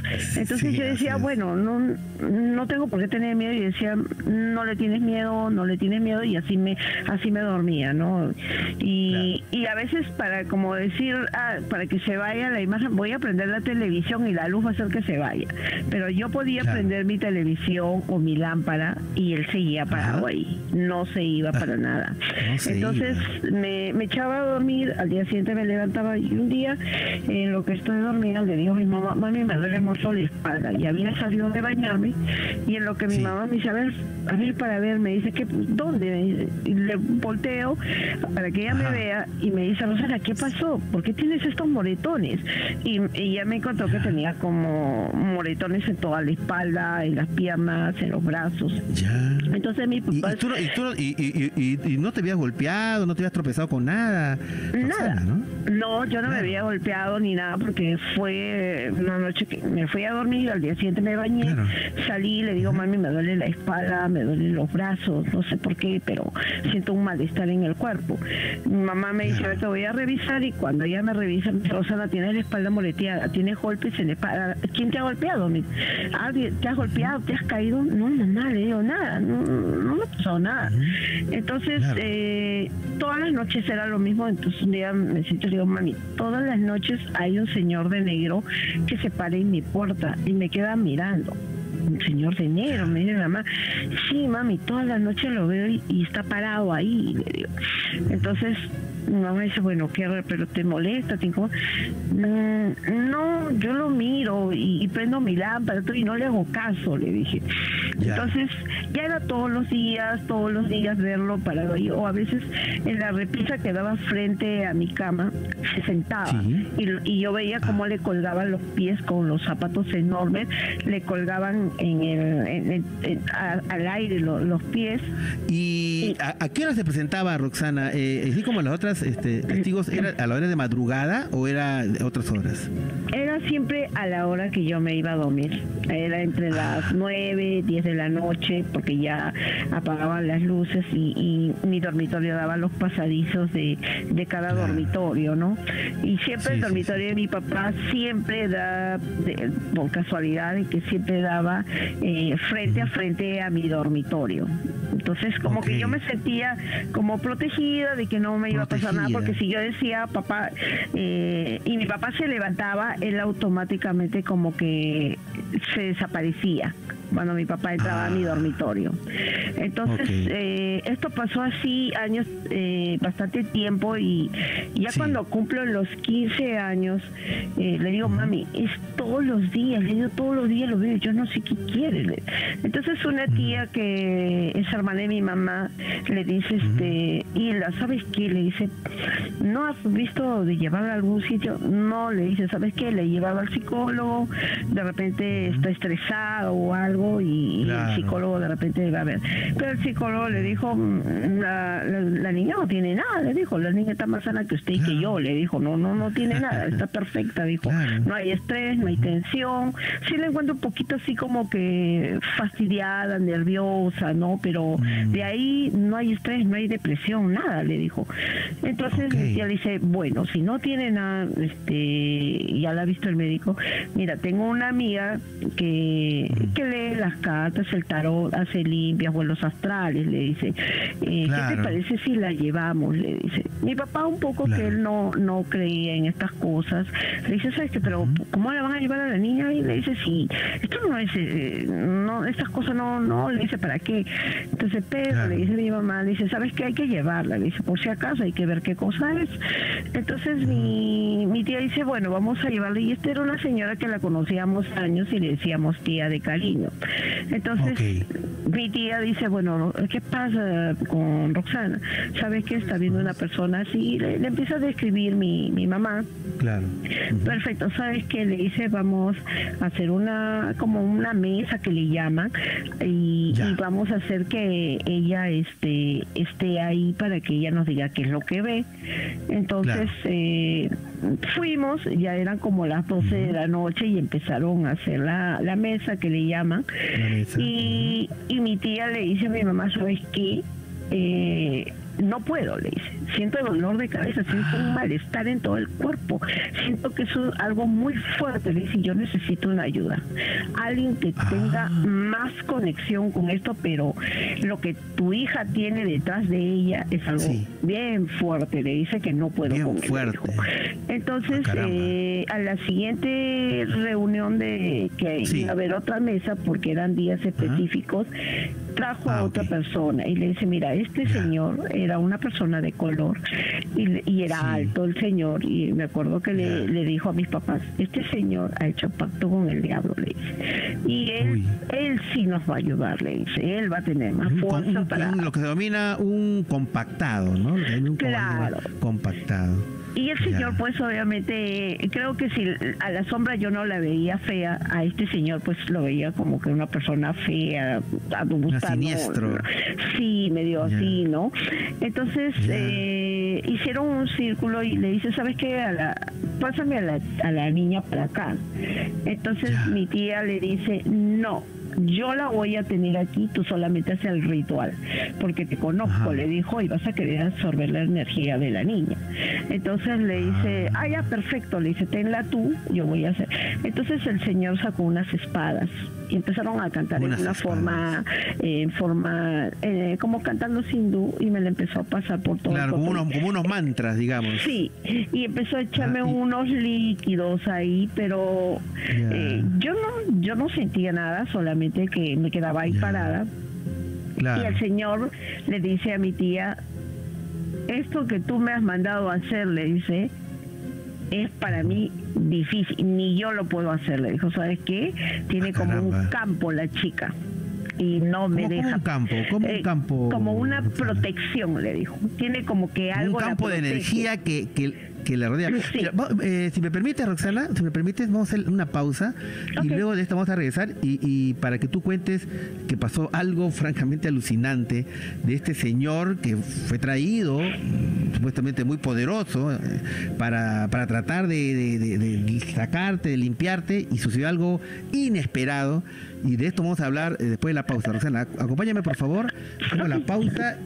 Entonces yo decía, bueno, no tengo por qué tener miedo, y decía, no le tienes miedo, y así me dormía, ¿no? Y a veces para como decir, para que se vaya la imagen, voy a prender la televisión y la luz va a hacer que se vaya. Pero yo podía prender mi televisión o mi lámpara y él seguía parado ahí, no se iba para nada. Entonces me echaba a dormir, al día siguiente me levantaba, y un día en lo que estoy dormida le digo a mi mamá, mami, me duele mucho la espalda, y había salido de bañarme, y en lo que mi mamá me dice, a ver para ver, me dice, ¿dónde? Y le volteo para que ella me vea, y me dice, Rosana, ¿qué pasó? ¿Por qué tienes estos moretones? Y ella me contó que tenía como moretones en toda la espalda, en las piernas, en los brazos. Entonces mi papá... ¿Y no te habías golpeado, no te habías tropezado con nada? Nada, ¿no? Yo no me había golpeado ni nada, porque fue una noche que me fui a dormir, al día siguiente me bañé, salí y le digo, mami, me duele la espalda, me duelen los brazos, no sé por qué, pero siento un malestar en el cuerpo. Mi mamá me dice, te voy a revisar, y cuando ella me revisa, me dice, Rosana, tienes la espalda moreteada, tienes golpes en la espalda. ¿Quién te ha golpeado? ¿Te has golpeado? ¿Te has caído? No, mamá, le digo, nada, no me pasó nada. Entonces, todas las noches era lo mismo. Entonces un día me siento y digo, mami, todas las noches hay un señor de negro que se para en mi puerta y me queda mirando. Un señor de negro, me dice mi mamá, sí, mami, todas las noches lo veo y está parado ahí, le digo. Entonces mi mamá dice, bueno, pero te molesta, te incomoda. No, yo lo miro y prendo mi lámpara y no le hago caso, le dije. Entonces ya era todos los días verlo parado ahí, o a veces en la repisa que daba frente a mi cama se sentaba, y yo veía cómo le colgaban los pies con los zapatos enormes, le colgaban al aire los pies. ¿Y a qué hora se presentaba, Roxana? ¿Así como las otras testigos, era a la hora de madrugada o era de otras horas? Era siempre a la hora que yo me iba a dormir. Era entre las 9, 10 de la noche, porque ya apagaban las luces y mi dormitorio daba los pasadizos de cada dormitorio, ¿no? Y siempre el dormitorio de mi papá siempre da, por casualidad, que siempre daba frente a frente a mi dormitorio. Entonces como que yo me sentía como protegida de que no me iba a pasar nada, porque si yo decía papá, y mi papá se levantaba, él automáticamente como que se desaparecía cuando mi papá entraba a mi dormitorio. Entonces esto pasó así años, bastante tiempo, y ya cuando cumplo los 15 años le digo, mami, es todos los días, le digo, todos los días lo veo, yo no sé qué quiere. Entonces una tía que es hermana de mi mamá le dice, Hilda, ¿sabes qué? Le dice, ¿no has visto de llevarla a algún sitio? No, le dice, ¿sabes qué? Le llevaba al psicólogo, de repente está estresado o algo, y el psicólogo de repente va a ver. Pero el psicólogo le dijo, la niña no tiene nada, le dijo, la niña está más sana que usted y que yo, le dijo, no tiene nada, está perfecta, dijo, no hay estrés, no hay tensión, sí la encuentro un poquito así como que fastidiada, nerviosa, ¿no? Pero de ahí no hay estrés, no hay depresión, nada, le dijo. Entonces ella le dice, bueno, si no tiene nada, ya la ha visto el médico, mira, tengo una amiga que lee las cartas, el tarot, hace limpias, vuelos astrales, le dice, ¿qué te parece si la llevamos? Le dice. Mi papá un poco que él no creía en estas cosas, le dice, ¿sabes qué? Pero ¿cómo la van a llevar a la niña? Y le dice, sí, esto no es, estas cosas no, le dice, ¿para qué? Entonces Pedro le dice a mi mamá, le dice, ¿sabes qué? Hay que llevarla, le dice, por si acaso hay que ver qué cosa es. Entonces mi tía dice, bueno, vamos a llevarla, y esta era una señora que la conocíamos años y le decíamos tía de cariño. Entonces mi tía dice, bueno, ¿qué pasa con Roxana? ¿Sabes que está viendo una persona así? Le empieza a describir mi mamá. Perfecto, ¿sabes qué? Le dice, vamos a hacer como una mesa que le llaman, y vamos a hacer que ella esté ahí para que ella nos diga qué es lo que ve. Entonces fuimos, ya eran como las 12 de la noche, y empezaron a hacer la mesa que le llaman, y mi tía le dice a mi mamá, ¿sabes qué? no puedo, le dice, siento dolor de cabeza, siento un malestar en todo el cuerpo, siento que eso es algo muy fuerte, le dice, yo necesito una ayuda, alguien que tenga más conexión con esto, pero lo que tu hija tiene detrás de ella es algo bien fuerte, le dice que no puedo con fuerte. Entonces, a la siguiente reunión de que iba a haber otra mesa, porque eran días específicos, trajo a otra persona y le dice, mira, este señor era una persona de color y era alto el señor, y me acuerdo que le dijo a mis papás, este señor ha hecho pacto con el diablo, le dice, y él sí nos va a ayudar, le dice, él va a tener más fuerza para... Lo que se denomina un compactado, ¿no? Claro. Compactado. Y el señor, pues obviamente, creo que si a la sombra yo no la veía fea, a este señor pues lo veía como que una persona fea, siniestro. Sí, medio así, ¿no? Entonces hicieron un círculo y le dice, ¿sabes qué? Pásame a la niña para acá. Entonces mi tía le dice, no, yo la voy a tener aquí, tú solamente haces el ritual, porque te conozco, le dijo, y vas a querer absorber la energía de la niña. Entonces le dice, ya, perfecto, le dice, tenla tú, yo voy a hacer. Entonces el señor sacó unas espadas y empezaron a cantar en una forma, como cantando hindú, y me la empezó a pasar por todo. Claro, como unos mantras, digamos. Sí, y empezó a echarme unos líquidos ahí, pero yo no sentía nada, solamente que me quedaba ahí parada. Claro. Y el señor le dice a mi tía, esto que tú me has mandado a hacer, le dice, es para mí difícil, ni yo lo puedo hacer, le dijo, ¿sabes qué? Tiene como un campo la chica y no me deja. Un campo, como un campo. Como una protección, le dijo. Tiene como que algo. Un campo de energía que le rodea. Sí. Mira, si me permites, Roxana, vamos a hacer una pausa y luego de esto vamos a regresar y para que tú cuentes que pasó algo francamente alucinante de este señor que fue traído, supuestamente muy poderoso, para tratar de sacarte, de limpiarte, y sucedió algo inesperado. Y de esto vamos a hablar después de la pausa. Roxana, acompáñame por favor, hacemos la pausa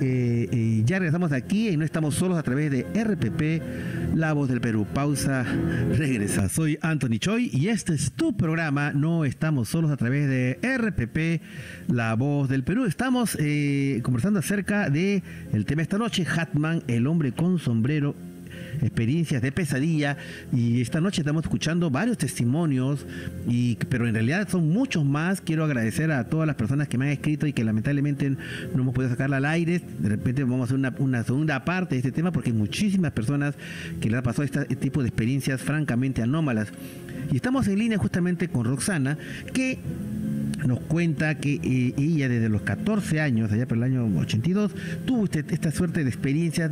y ya regresamos aquí y no estamos solos a través de RPP, La Voz del Perú. Pausa, regresa. Soy Anthony Choi y este es tu programa, No Estamos Solos, a través de RPP, La Voz del Perú. Estamos conversando acerca de el tema esta noche, Hatman, el hombre con sombrero, experiencias de pesadilla, y esta noche estamos escuchando varios testimonios, pero en realidad son muchos más. Quiero agradecer a todas las personas que me han escrito y que lamentablemente no hemos podido sacarla al aire. De repente vamos a hacer una segunda parte de este tema, porque hay muchísimas personas que les ha pasado este tipo de experiencias francamente anómalas. Y estamos en línea justamente con Roxana, que nos cuenta que ella desde los 14 años, allá por el año 82, tuvo esta suerte de experiencias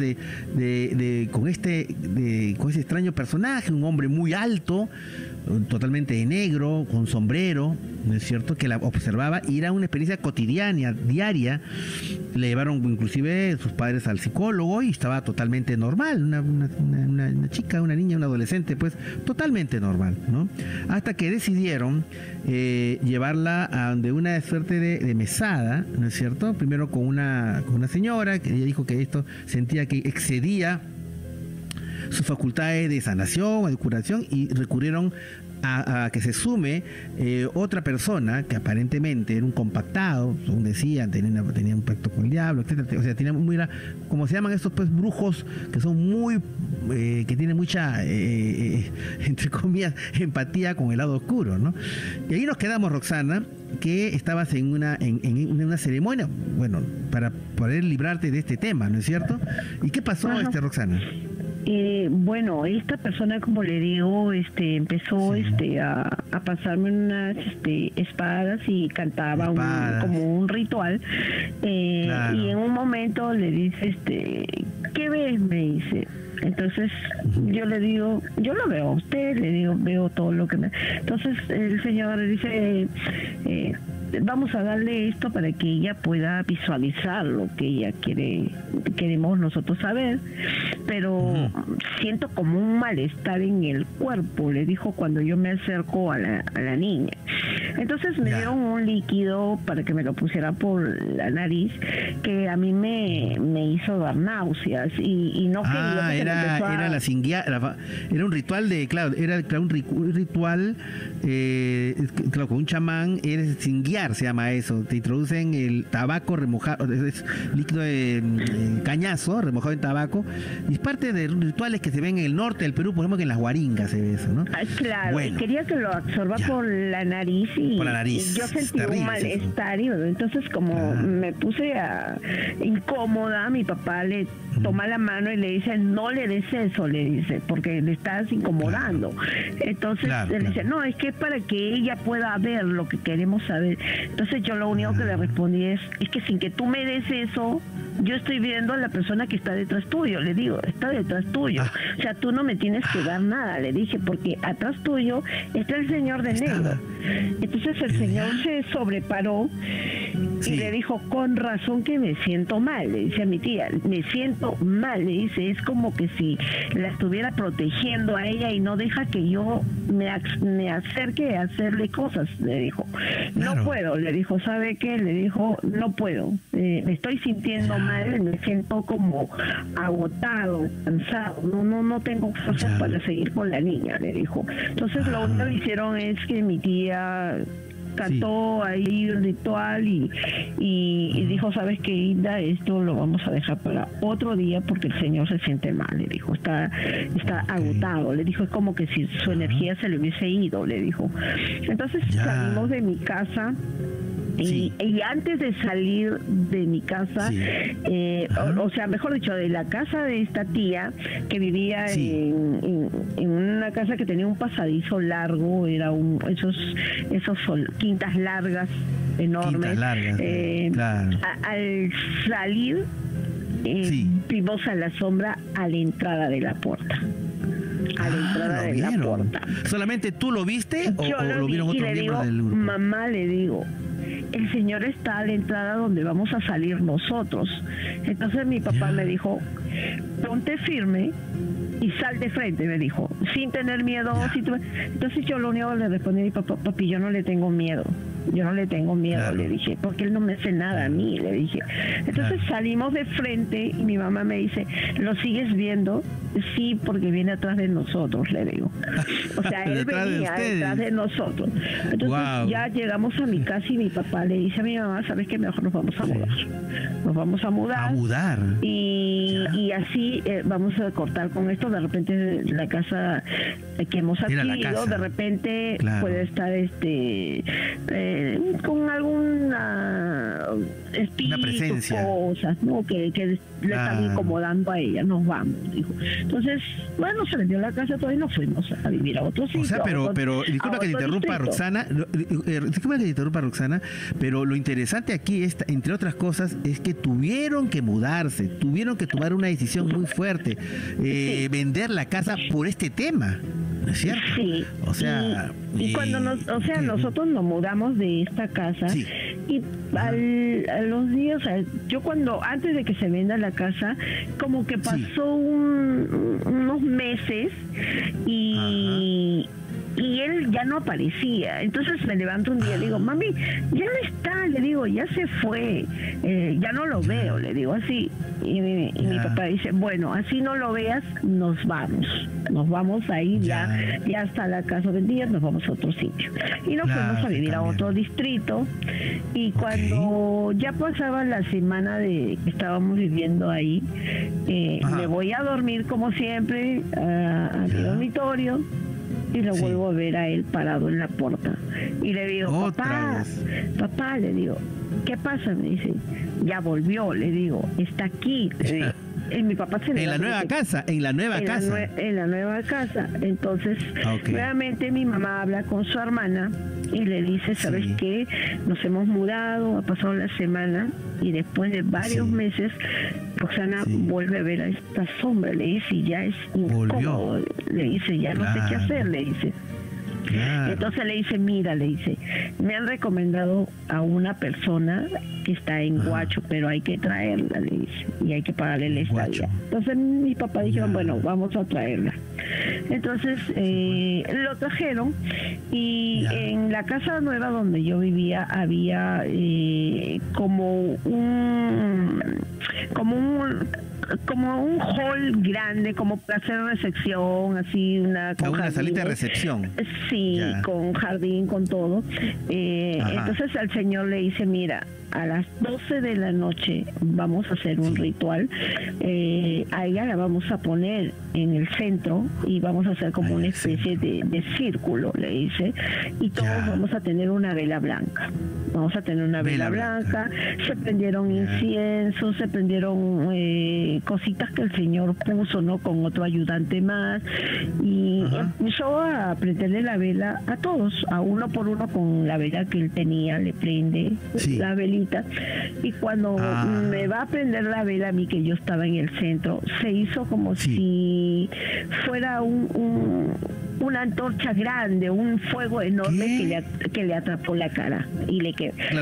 con ese extraño personaje, un hombre muy alto, totalmente de negro, con sombrero, ¿no es cierto?, que la observaba, y era una experiencia cotidiana, diaria. Le llevaron inclusive sus padres al psicólogo y estaba totalmente normal, una chica, una niña, una adolescente, pues totalmente normal, ¿no? Hasta que decidieron llevarla a de una suerte de mesada, ¿no es cierto?, primero con una señora que ella dijo que esto sentía que excedía sus facultades de sanación o de curación, y recurrieron a que se sume otra persona que aparentemente era un compactado, según decían, tenía un pacto con el diablo, etcétera. O sea, como se llaman estos, pues, brujos, que son que tienen mucha entre comillas empatía con el lado oscuro, ¿no? Y ahí nos quedamos, Roxana, que estabas en una ceremonia, bueno, para poder librarte de este tema, ¿no es cierto? ¿Y qué pasó, Roxana? Bueno, esta persona, como le digo, empezó a pasarme unas espadas y cantaba como un ritual, claro. Y en un momento le dice, ¿qué ves?, me dice. Entonces yo le digo, yo lo veo a usted, le digo, veo todo lo que me... Entonces el señor le dice, vamos a darle esto para que ella pueda visualizar lo que ella queremos nosotros saber, pero siento como un malestar en el cuerpo, le dijo cuando yo me acerco a la niña. Entonces me dieron un líquido para que me lo pusiera por la nariz, que a mí me hizo dar náuseas y no quería. Era la cinguear, era un ritual era un ritual, claro, con un chamán, era cinguear, se llama eso. Te introducen el tabaco remojado, es líquido de cañazo remojado en tabaco, y es parte de rituales que se ven en el norte del Perú, por ejemplo, que en las Huaringas se ve eso, ¿no? Claro, bueno, quería que lo absorba por la nariz y yo sentí un malestar y entonces como me puse incómoda, mi papá le toma la mano y le dice, no le des eso, le dice, porque le estás incomodando. Entonces él dice, no, es que es para que ella pueda ver lo que queremos saber. Entonces yo lo único que le respondí es que sin que tú me des eso, yo estoy viendo a la persona que está detrás tuyo, le digo, está detrás tuyo. O sea, tú no me tienes que dar nada, le dije, porque atrás tuyo está el señor de negro. Entonces el señor se sobreparó y le dijo, con razón que me siento mal, le dice a mi tía, me siento mal, le dice, es como que si la estuviera protegiendo a ella y no deja que yo me acerque a hacerle cosas, le dijo. No puedo, le dijo, ¿sabe qué? Le dijo, no puedo, me estoy sintiendo mal, me siento como agotado, cansado, no tengo fuerzas para seguir con la niña, le dijo. Entonces lo único que hicieron es que mi tía cantó ahí el ritual y dijo, ¿sabes qué, Hilda? Esto lo vamos a dejar para otro día porque el señor se siente mal, le dijo, está agotado, le dijo, es como que si su energía se le hubiese ido, le dijo. Entonces salimos de mi casa. Y antes de salir de mi casa, o sea, mejor dicho, de la casa de esta tía que vivía en una casa que tenía un pasadizo largo, era esos quintas largas, enormes. Al salir, vimos a la sombra a la entrada de la puerta. A la entrada de la puerta. ¿Solamente tú lo viste o lo vieron otros miembros del grupo? Mamá, le digo, el señor está a la entrada donde vamos a salir nosotros. Entonces mi papá me dijo, ponte firme y sal de frente, me dijo, sin tener miedo. Entonces yo lo único que le respondí a mi papá, papi, yo no le tengo miedo. Yo no le tengo miedo, le dije, porque él no me hace nada a mí, le dije. Entonces salimos de frente y mi mamá me dice, ¿lo sigues viendo? Sí, porque viene atrás de nosotros, le digo. O sea, él venía detrás de nosotros. Entonces ya llegamos a mi casa y mi papá le dice a mi mamá, ¿sabes qué? Mejor nos vamos a mudar. Nos vamos a mudar. ¿A mudar? Y así vamos a cortar con esto. De repente la casa que hemos adquirido, de repente puede estar con alguna espíritu, cosas, ¿no? Que le están incomodando a ella. Nos vamos, dijo. Entonces, bueno, se vendió la casa todo y nos fuimos a vivir a otro sitio. O sea, pero disculpa que te interrumpa, Roxana, pero lo interesante aquí, entre otras cosas, es que tuvieron que mudarse, tuvieron que tomar una decisión muy fuerte, vender la casa por este tema, ¿no es cierto? Sí. O sea, y cuando nosotros nos mudamos de esta casa y a los días, yo antes de que se venda la casa, como que pasó unos meses y él ya no aparecía. Entonces me levanto un día y le digo, mami, ya no está, le digo, ya se fue, ya no lo veo, le digo así. Y mi papá dice, bueno, así no lo veas, nos vamos a ir ya hasta la casa vendida, nos vamos a otro sitio. Y nos fuimos a vivir a otro distrito. Y cuando ya pasaba la semana de que estábamos viviendo ahí, me voy a dormir como siempre a mi dormitorio. Y lo vuelvo a ver a él parado en la puerta. Y le digo, papá, le digo, ¿qué pasa? Me dice, ya volvió, le digo, está aquí, le digo. Y mi papá se en la nueva casa. En la nueva casa. Entonces, nuevamente mi mamá habla con su hermana y le dice, ¿sabes qué? Nos hemos mudado, ha pasado la semana y después de varios meses, Roxana vuelve a ver a esta sombra, le dice, ya es incómodo, le dice, ya no sé qué hacer, le dice. Claro. Entonces le dice, mira, le dice, me han recomendado a una persona que está en Huacho, pero hay que traerla, le dice, y hay que pagarle la estadía. Entonces mis papás dijeron, bueno, vamos a traerla. Entonces lo trajeron y en la casa nueva donde yo vivía había como un hall grande, como para hacer recepción, así una salita de recepción. Sí, con jardín, con todo. Entonces al señor le dice, mira, a las 12 de la noche vamos a hacer un ritual, a ella la vamos a poner en el centro y vamos a hacer como una especie de círculo, le dice, y todos vamos a tener una vela blanca. Vamos a tener una vela blanca, se prendieron inciensos, se prendieron cositas que el señor puso, ¿no? Con otro ayudante más, y empezó a prenderle la vela a todos, a uno por uno con la vela que él tenía, le prende la velita, y cuando me va a prender la vela a mí, que yo estaba en el centro, se hizo como si fuera una antorcha grande, un fuego enorme que le atrapó la cara y le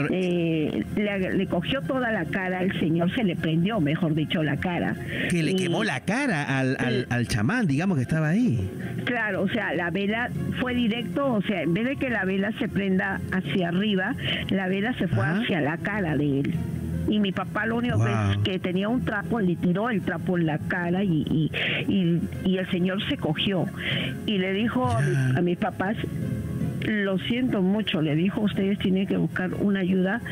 cogió toda la cara al señor, se le prendió, mejor dicho, la cara. Que le quemó la cara al chamán, digamos, que estaba ahí. Claro, o sea, la vela fue directo, o sea, en vez de que la vela se prenda hacia arriba, la vela se fue hacia la cara de él. Y mi papá lo único que tenía un trapo, le tiró el trapo en la cara y el señor se cogió y le dijo a mis papás, lo siento mucho, le dijo, ustedes tienen que buscar una ayuda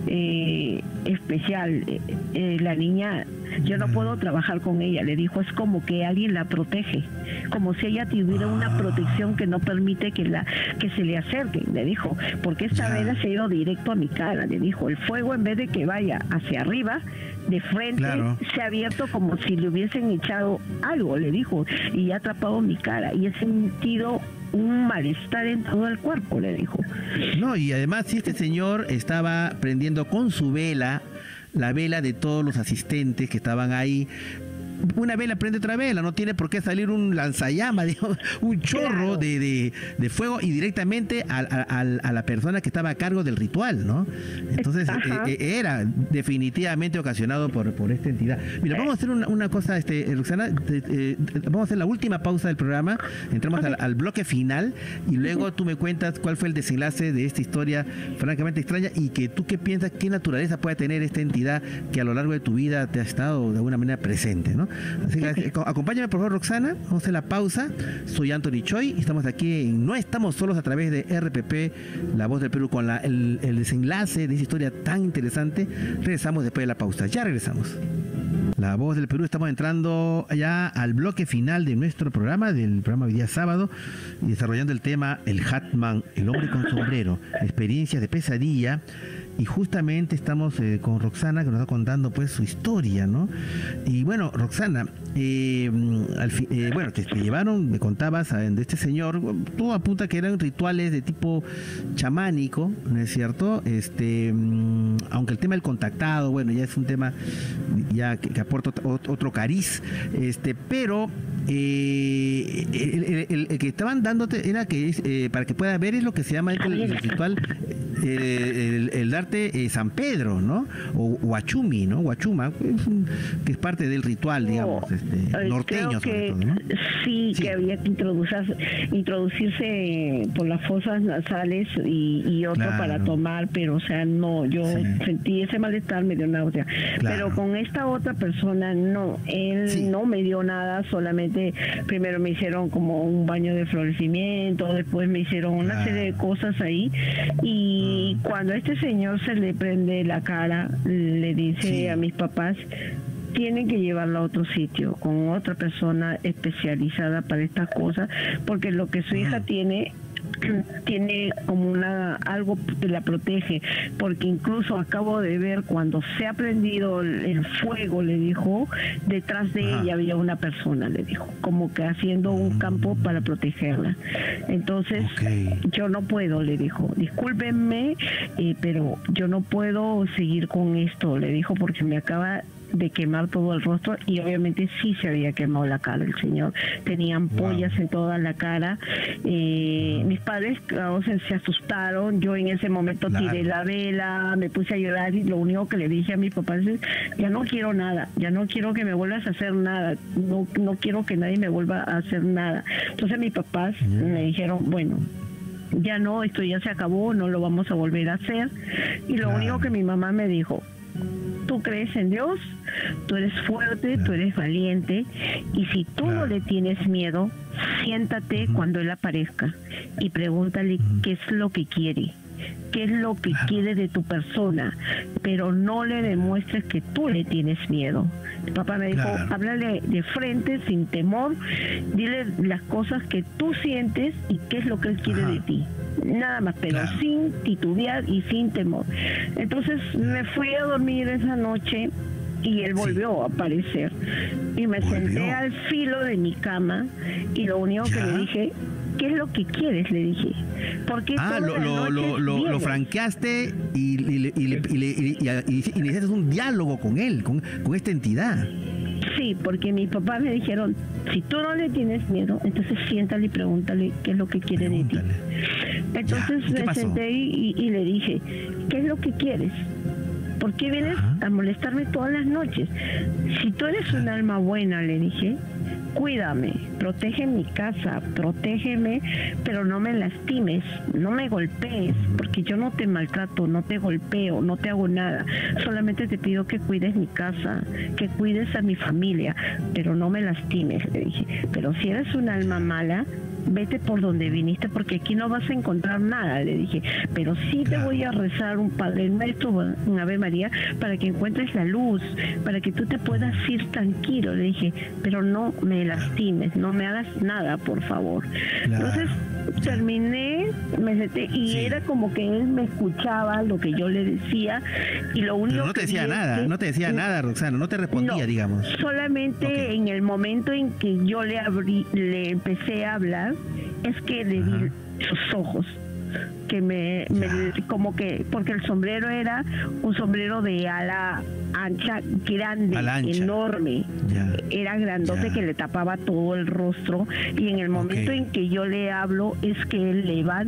especial. La niña, yo no puedo trabajar con ella, le dijo, es como que alguien la protege, como si ella tuviera una protección que no permite que se le acerque, le dijo, porque esta vela se ha ido directo a mi cara, le dijo, el fuego en vez de que vaya hacia arriba, de frente, se ha abierto como si le hubiesen echado algo, le dijo, y ha atrapado mi cara, y he sentido un malestar en todo el cuerpo, le dijo. No, y además si este señor estaba prendiendo con su vela, la vela de todos los asistentes que estaban ahí, una vela prende otra vela, no tiene por qué salir un lanzallamas, digamos, un chorro de fuego y directamente a la persona que estaba a cargo del ritual, ¿no? Entonces era definitivamente ocasionado por esta entidad. Mira, vamos a hacer una cosa, Roxana, vamos a hacer la última pausa del programa, entramos al bloque final y luego tú me cuentas cuál fue el desenlace de esta historia francamente extraña y que tú qué piensas, qué naturaleza puede tener esta entidad que a lo largo de tu vida te ha estado de alguna manera presente, ¿no? Así que acompáñame por favor, Roxana, vamos a hacer la pausa. Soy Anthony Choi y estamos aquí en No Estamos Solos a través de RPP, La Voz del Perú, con el desenlace de esa historia tan interesante. Regresamos después de la pausa, ya regresamos. La Voz del Perú, estamos entrando ya al bloque final de nuestro programa, del programa hoy día sábado, y desarrollando el tema El Hatman, el hombre con sombrero, experiencias de pesadilla. Y justamente estamos con Roxana, que nos está contando pues su historia, ¿no? Y bueno, Roxana, bueno, te llevaron, me contabas de este señor, todo apunta que eran rituales de tipo chamánico, ¿no es cierto? Aunque el tema del contactado, bueno, ya es un tema ya que aporta otro cariz, pero el que estaban dándote era que para que puedas ver es lo que se llama el ritual, el darte San Pedro, ¿no? O Huachumi, ¿no? Huachuma, que es parte del ritual, digamos, norteño sobre todo, ¿no? Sí, que había que introducirse por las fosas nasales y otro para tomar, pero o sea, no, yo sentí ese malestar, me dio náusea. Pero con esta otra persona no, él no me dio nada, solamente primero me hicieron como un baño de florecimiento, después me hicieron una serie de cosas ahí, y cuando este señor se le prende la cara, le dice a mis papás, tienen que llevarlo a otro sitio con otra persona especializada para estas cosas, porque lo que su hija tiene como algo que la protege, porque incluso acabo de ver cuando se ha prendido el fuego, le dijo, detrás de ella había una persona, le dijo, como que haciendo un campo para protegerla. Entonces yo no puedo, le dijo, discúlpenme, pero yo no puedo seguir con esto, le dijo, porque me acaba de quemar todo el rostro, y obviamente sí se había quemado la cara el señor. Tenía ampollas en toda la cara. Mis padres, claro, se asustaron. Yo en ese momento tiré la vela, me puse a llorar, y lo único que le dije a mi papá es: ya no quiero nada, ya no quiero que me vuelvas a hacer nada, no quiero que nadie me vuelva a hacer nada. Entonces mis papás me dijeron: bueno, ya no, esto ya se acabó, no lo vamos a volver a hacer. Y lo único que mi mamá me dijo: tú crees en Dios, tú eres fuerte, tú eres valiente, y si tú no le tienes miedo, siéntate cuando él aparezca y pregúntale qué es lo que quiere, qué es lo que quiere de tu persona, pero no le demuestres que tú le tienes miedo. Mi papá me dijo: háblale de frente, sin temor, dile las cosas que tú sientes y qué es lo que él quiere de ti. Nada más, pero sin titubear y sin temor. Entonces me fui a dormir esa noche y él volvió a aparecer. Y me senté al filo de mi cama y lo único que le dije: ¿qué es lo que quieres? Le dije. Porque lo franqueaste y necesitas un diálogo con él, con esta entidad. Sí, porque mis papás me dijeron: si tú no le tienes miedo, entonces siéntale y pregúntale qué es lo que quiere de ti. Entonces me senté y le dije: ¿qué es lo que quieres? ¿Por qué vienes a molestarme todas las noches? Si tú eres un alma buena, le dije, cuídame, protege mi casa, protégeme, pero no me lastimes, no me golpees, porque yo no te maltrato, no te golpeo, no te hago nada. Solamente te pido que cuides mi casa, que cuides a mi familia, pero no me lastimes, le dije. Pero si eres un alma mala, vete por donde viniste, porque aquí no vas a encontrar nada, le dije. Pero sí te voy a rezar un Padre Nuestro, un Ave María, para que encuentres la luz, para que tú te puedas ir tranquilo, le dije. Pero no me lastimes, no me hagas nada, por favor. Entonces terminé, me senté y era como que él me escuchaba lo que yo le decía, y lo único pero no te decía nada, no te decía nada, Roxana, no te respondía, digamos. Solamente en el momento en que yo le empecé a hablar, es que le vi sus ojos, que como que, porque el sombrero era un sombrero de ala ancha, grande, enorme, era grandote, que le tapaba todo el rostro, y en el momento en que yo le hablo es que él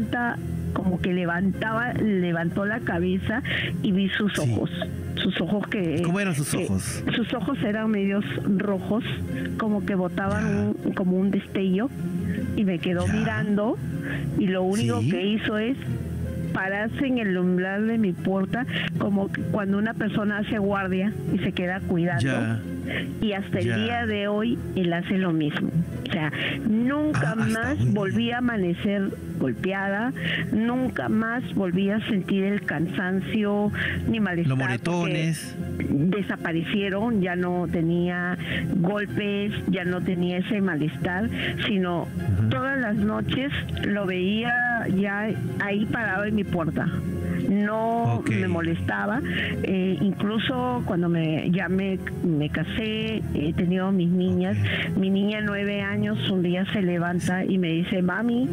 levantó la cabeza y vi sus ojos. Sus ojos ¿Cómo eran sus ojos? Sus ojos eran medios rojos, como que botaban como un destello, y me quedó mirando, y lo único que hizo es pararse en el umbral de mi puerta, como cuando una persona hace guardia y se queda cuidando. Y hasta el día de hoy él hace lo mismo. O sea, nunca más volví a amanecer golpeada, nunca más volví a sentir el cansancio ni malestar. Los moretones desaparecieron, ya no tenía golpes, ya no tenía ese malestar, sino todas las noches lo veía ya ahí parado en mi puerta. No me molestaba, incluso cuando ya me casé, he tenido mis niñas. Mi niña de 9 años un día se levanta y me dice: mami,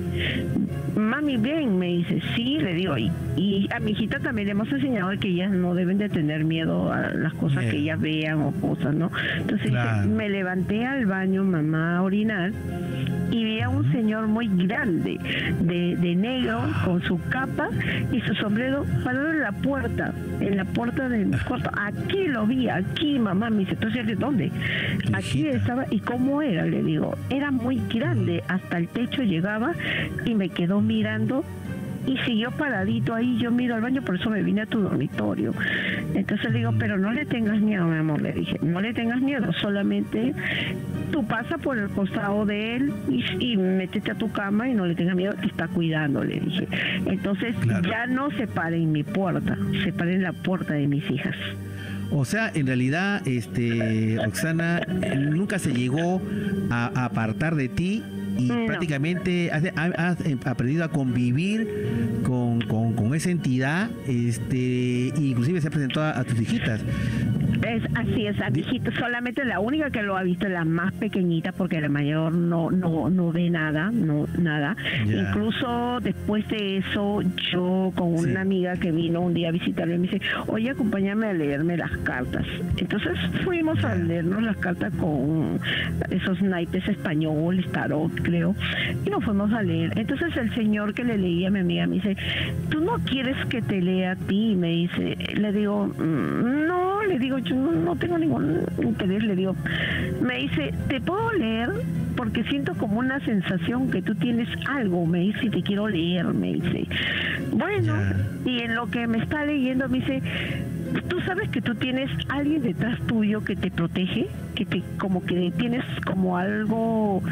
ven, me dice. Sí, le digo, y a mi hijita también le hemos enseñado que ellas no deben de tener miedo a las cosas que ellas vean o cosas, ¿no? Entonces me levanté al baño, mamá, a orinar, y vi a un señor muy grande, de negro, con su capa y su sombrero, parado en la puerta de mi cuarto. Aquí lo vi, aquí, mamá. Me dice: ¿entonces de dónde? Aquí estaba. ¿Y cómo era? Le digo: era muy grande, hasta el techo llegaba, y me quedó mirando y siguió paradito ahí. Yo miro al baño, por eso me vine a tu dormitorio. Entonces le digo: pero no le tengas miedo, mi amor, le dije, no le tengas miedo, solamente tú pasa por el costado de él y métete a tu cama y no le tengas miedo, te está cuidando, le dije. Entonces ya no se pare en mi puerta, se pare en la puerta de mis hijas. O sea, en realidad, Roxana, nunca se llegó a apartar de ti, y prácticamente has aprendido a convivir con esa entidad, inclusive se ha presentado a tus hijitas. Así es, hijita, solamente la única que lo ha visto es la más pequeñita, porque la mayor no ve nada, nada. Yeah. Incluso después de eso, yo con una amiga que vino un día a visitarme me dice, oye, acompáñame a leerme las cartas. Entonces fuimos a leernos las cartas con esos naipes españoles, tarot, creo, y nos fuimos a leer. Entonces el señor que le leía a mi amiga me dice, ¿tú no quieres que te lea a ti? Me dice, le digo, no, le digo, yo no tengo ningún interés, le digo. Me dice, ¿te puedo leer? Porque siento como una sensación que tú tienes algo, me dice, y te quiero leer, me dice. Bueno, y en lo que me está leyendo me dice, ¿tú sabes que tú tienes alguien detrás tuyo que te protege? Que te, como que tienes como algo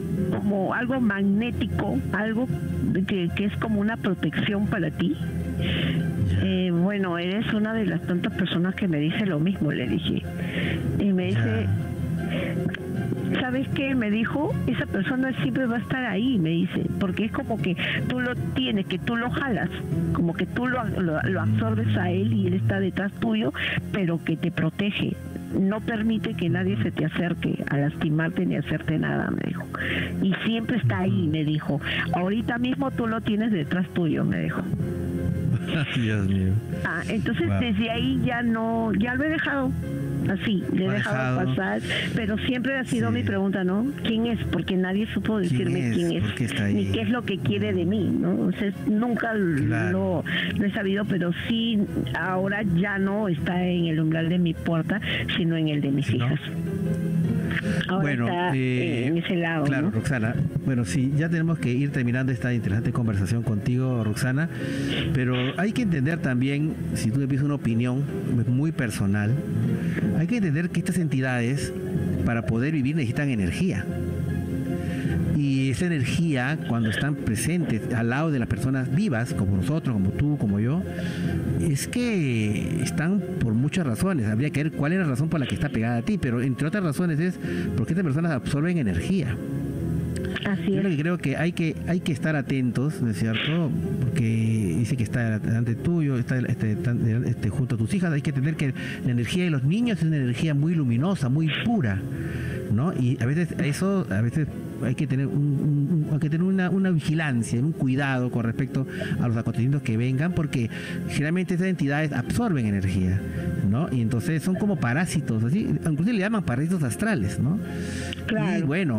magnético, algo que es como una protección para ti. Bueno, eres una de las tantas personas que me dice lo mismo, le dije. Y me dice, ¿sabes qué? Me dijo, esa persona siempre va a estar ahí, me dice, porque es como que tú lo tienes, que tú lo jalas, como que tú lo absorbes a él y él está detrás tuyo, pero que te protege. No permite que nadie se te acerque a lastimarte ni a hacerte nada, me dijo. Y siempre está ahí, me dijo. Ahorita mismo tú lo tienes detrás tuyo, me dijo. Dios mío. Entonces desde ahí ya lo he dejado. Así, le he dejado pasar, pero siempre ha sido mi pregunta, ¿no? ¿Quién es? Porque nadie supo decirme quién es, ni qué es lo que quiere de mí, ¿no? O sea, nunca lo he sabido, pero sí, ahora ya no está en el umbral de mi puerta, sino en el de mis hijas. Ahora bueno, está en ese lado. Claro, ¿no? Roxana. Bueno, sí, ya tenemos que ir terminando esta interesante conversación contigo, Roxana, pero hay que entender también, si tú me pides una opinión muy personal, hay que entender que estas entidades, para poder vivir, necesitan energía. Y esa energía, cuando están presentes al lado de las personas vivas, como nosotros, como tú, como yo, es que están por muchas razones. Habría que ver cuál es la razón por la que está pegada a ti, pero entre otras razones es porque estas personas absorben energía. Así yo es. Lo que creo que hay que estar atentos, ¿no es cierto? Porque dice que está delante tuyo, está junto a tus hijas. Hay que entender que la energía de los niños es una energía muy luminosa, muy pura, ¿no? Y a veces hay que tener una vigilancia, un cuidado con respecto a los acontecimientos que vengan, porque generalmente esas entidades absorben energía, ¿no? Y entonces son como parásitos, así, inclusive le llaman parásitos astrales, ¿no? Claro. Y bueno,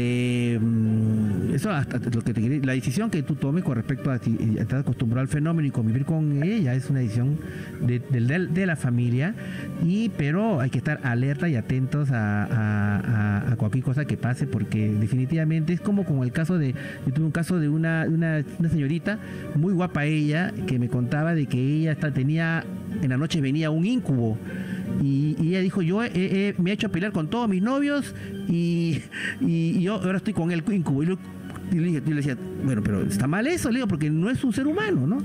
eso hasta lo que la decisión que tú tomes con respecto a si estás acostumbrado al fenómeno y convivir con ella es una decisión de la familia, pero hay que estar alerta y atentos a cualquier cosa que pase, porque definitivamente es como el caso yo tuve un caso de una señorita muy guapa, ella, que me contaba de que ella tenía, en la noche venía un íncubo. Y ella dijo, yo me he hecho pelear con todos mis novios y yo ahora estoy con el íncubo. Y le decía, bueno, pero está mal eso, le digo, porque no es un ser humano, ¿no?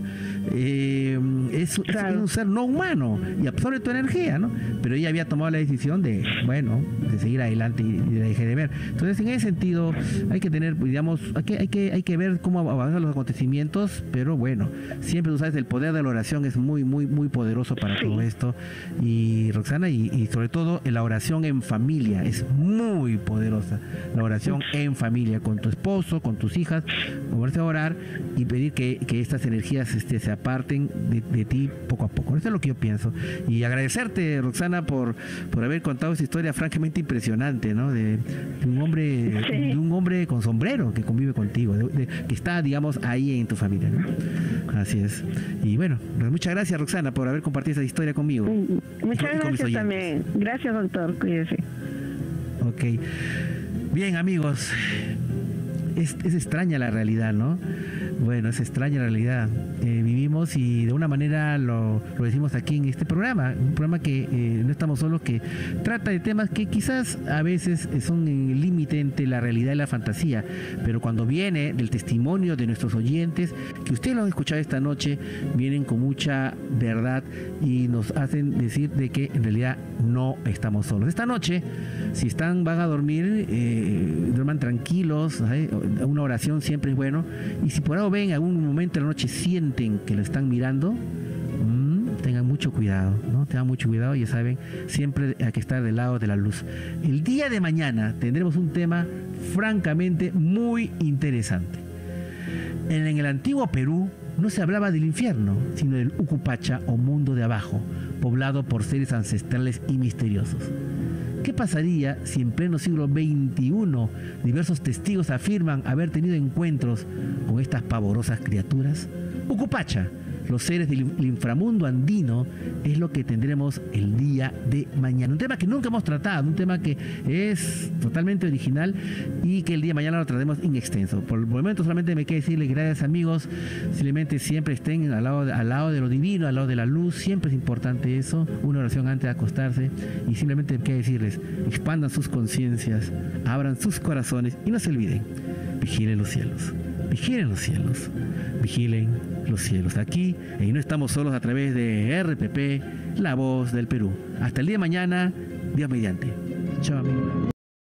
Es un ser no humano y absorbe tu energía, ¿no? Pero ella había tomado la decisión de seguir adelante y de dejar de ver. Entonces, en ese sentido, hay que tener, digamos, hay que ver cómo avanzan los acontecimientos, pero bueno, siempre tú sabes, el poder de la oración es muy, muy, muy poderoso para todo esto. Y Roxana, y sobre todo la oración en familia es muy poderosa. La oración en familia, con tu esposo, con tus hijas, volverse a orar y pedir que estas energías se aparten de ti poco a poco. Eso es lo que yo pienso. Y agradecerte, Roxana, por haber contado esa historia francamente impresionante, ¿no? De un hombre con sombrero que convive contigo, que está, digamos, ahí en tu familia, ¿no? Así es. Y bueno, muchas gracias, Roxana, por haber compartido esa historia conmigo. Muchas gracias también. Gracias, doctor. Cuídese. Ok. Bien, amigos. Es extraña la realidad, ¿no? Bueno, es extraña la realidad. Vivimos y de una manera lo decimos aquí en este programa, un programa que no estamos solos, que trata de temas que quizás a veces son en el límite entre la realidad y la fantasía, pero cuando viene del testimonio de nuestros oyentes, que ustedes lo han escuchado esta noche, vienen con mucha verdad y nos hacen decir de que en realidad no estamos solos. Esta noche, si van a dormir, duerman tranquilos, ¿sabes? Una oración siempre es bueno, y si por algo ven algún momento de la noche sienten que lo están mirando, tengan mucho cuidado, ¿no? Tengan mucho cuidado, ya saben, siempre hay que estar del lado de la luz. El día de mañana tendremos un tema francamente muy interesante. En el antiguo Perú no se hablaba del infierno, sino del Ucupacha o mundo de abajo, poblado por seres ancestrales y misteriosos. ¿Qué pasaría si en pleno siglo XXI diversos testigos afirman haber tenido encuentros con estas pavorosas criaturas? Ucupacha, los seres del inframundo andino, es lo que tendremos el día de mañana. Un tema que nunca hemos tratado, un tema que es totalmente original y que el día de mañana lo trataremos en extenso. Por el momento solamente me queda decirles gracias, amigos. Simplemente siempre estén al lado de lo divino, al lado de la luz. Siempre es importante eso. Una oración antes de acostarse. Y simplemente me queda decirles, expandan sus conciencias, abran sus corazones y no se olviden, vigilen los cielos. Vigilen los cielos, vigilen los cielos. Aquí, y no estamos solos a través de RPP, La Voz del Perú. Hasta el día de mañana, Dios mediante. Chao, amigos.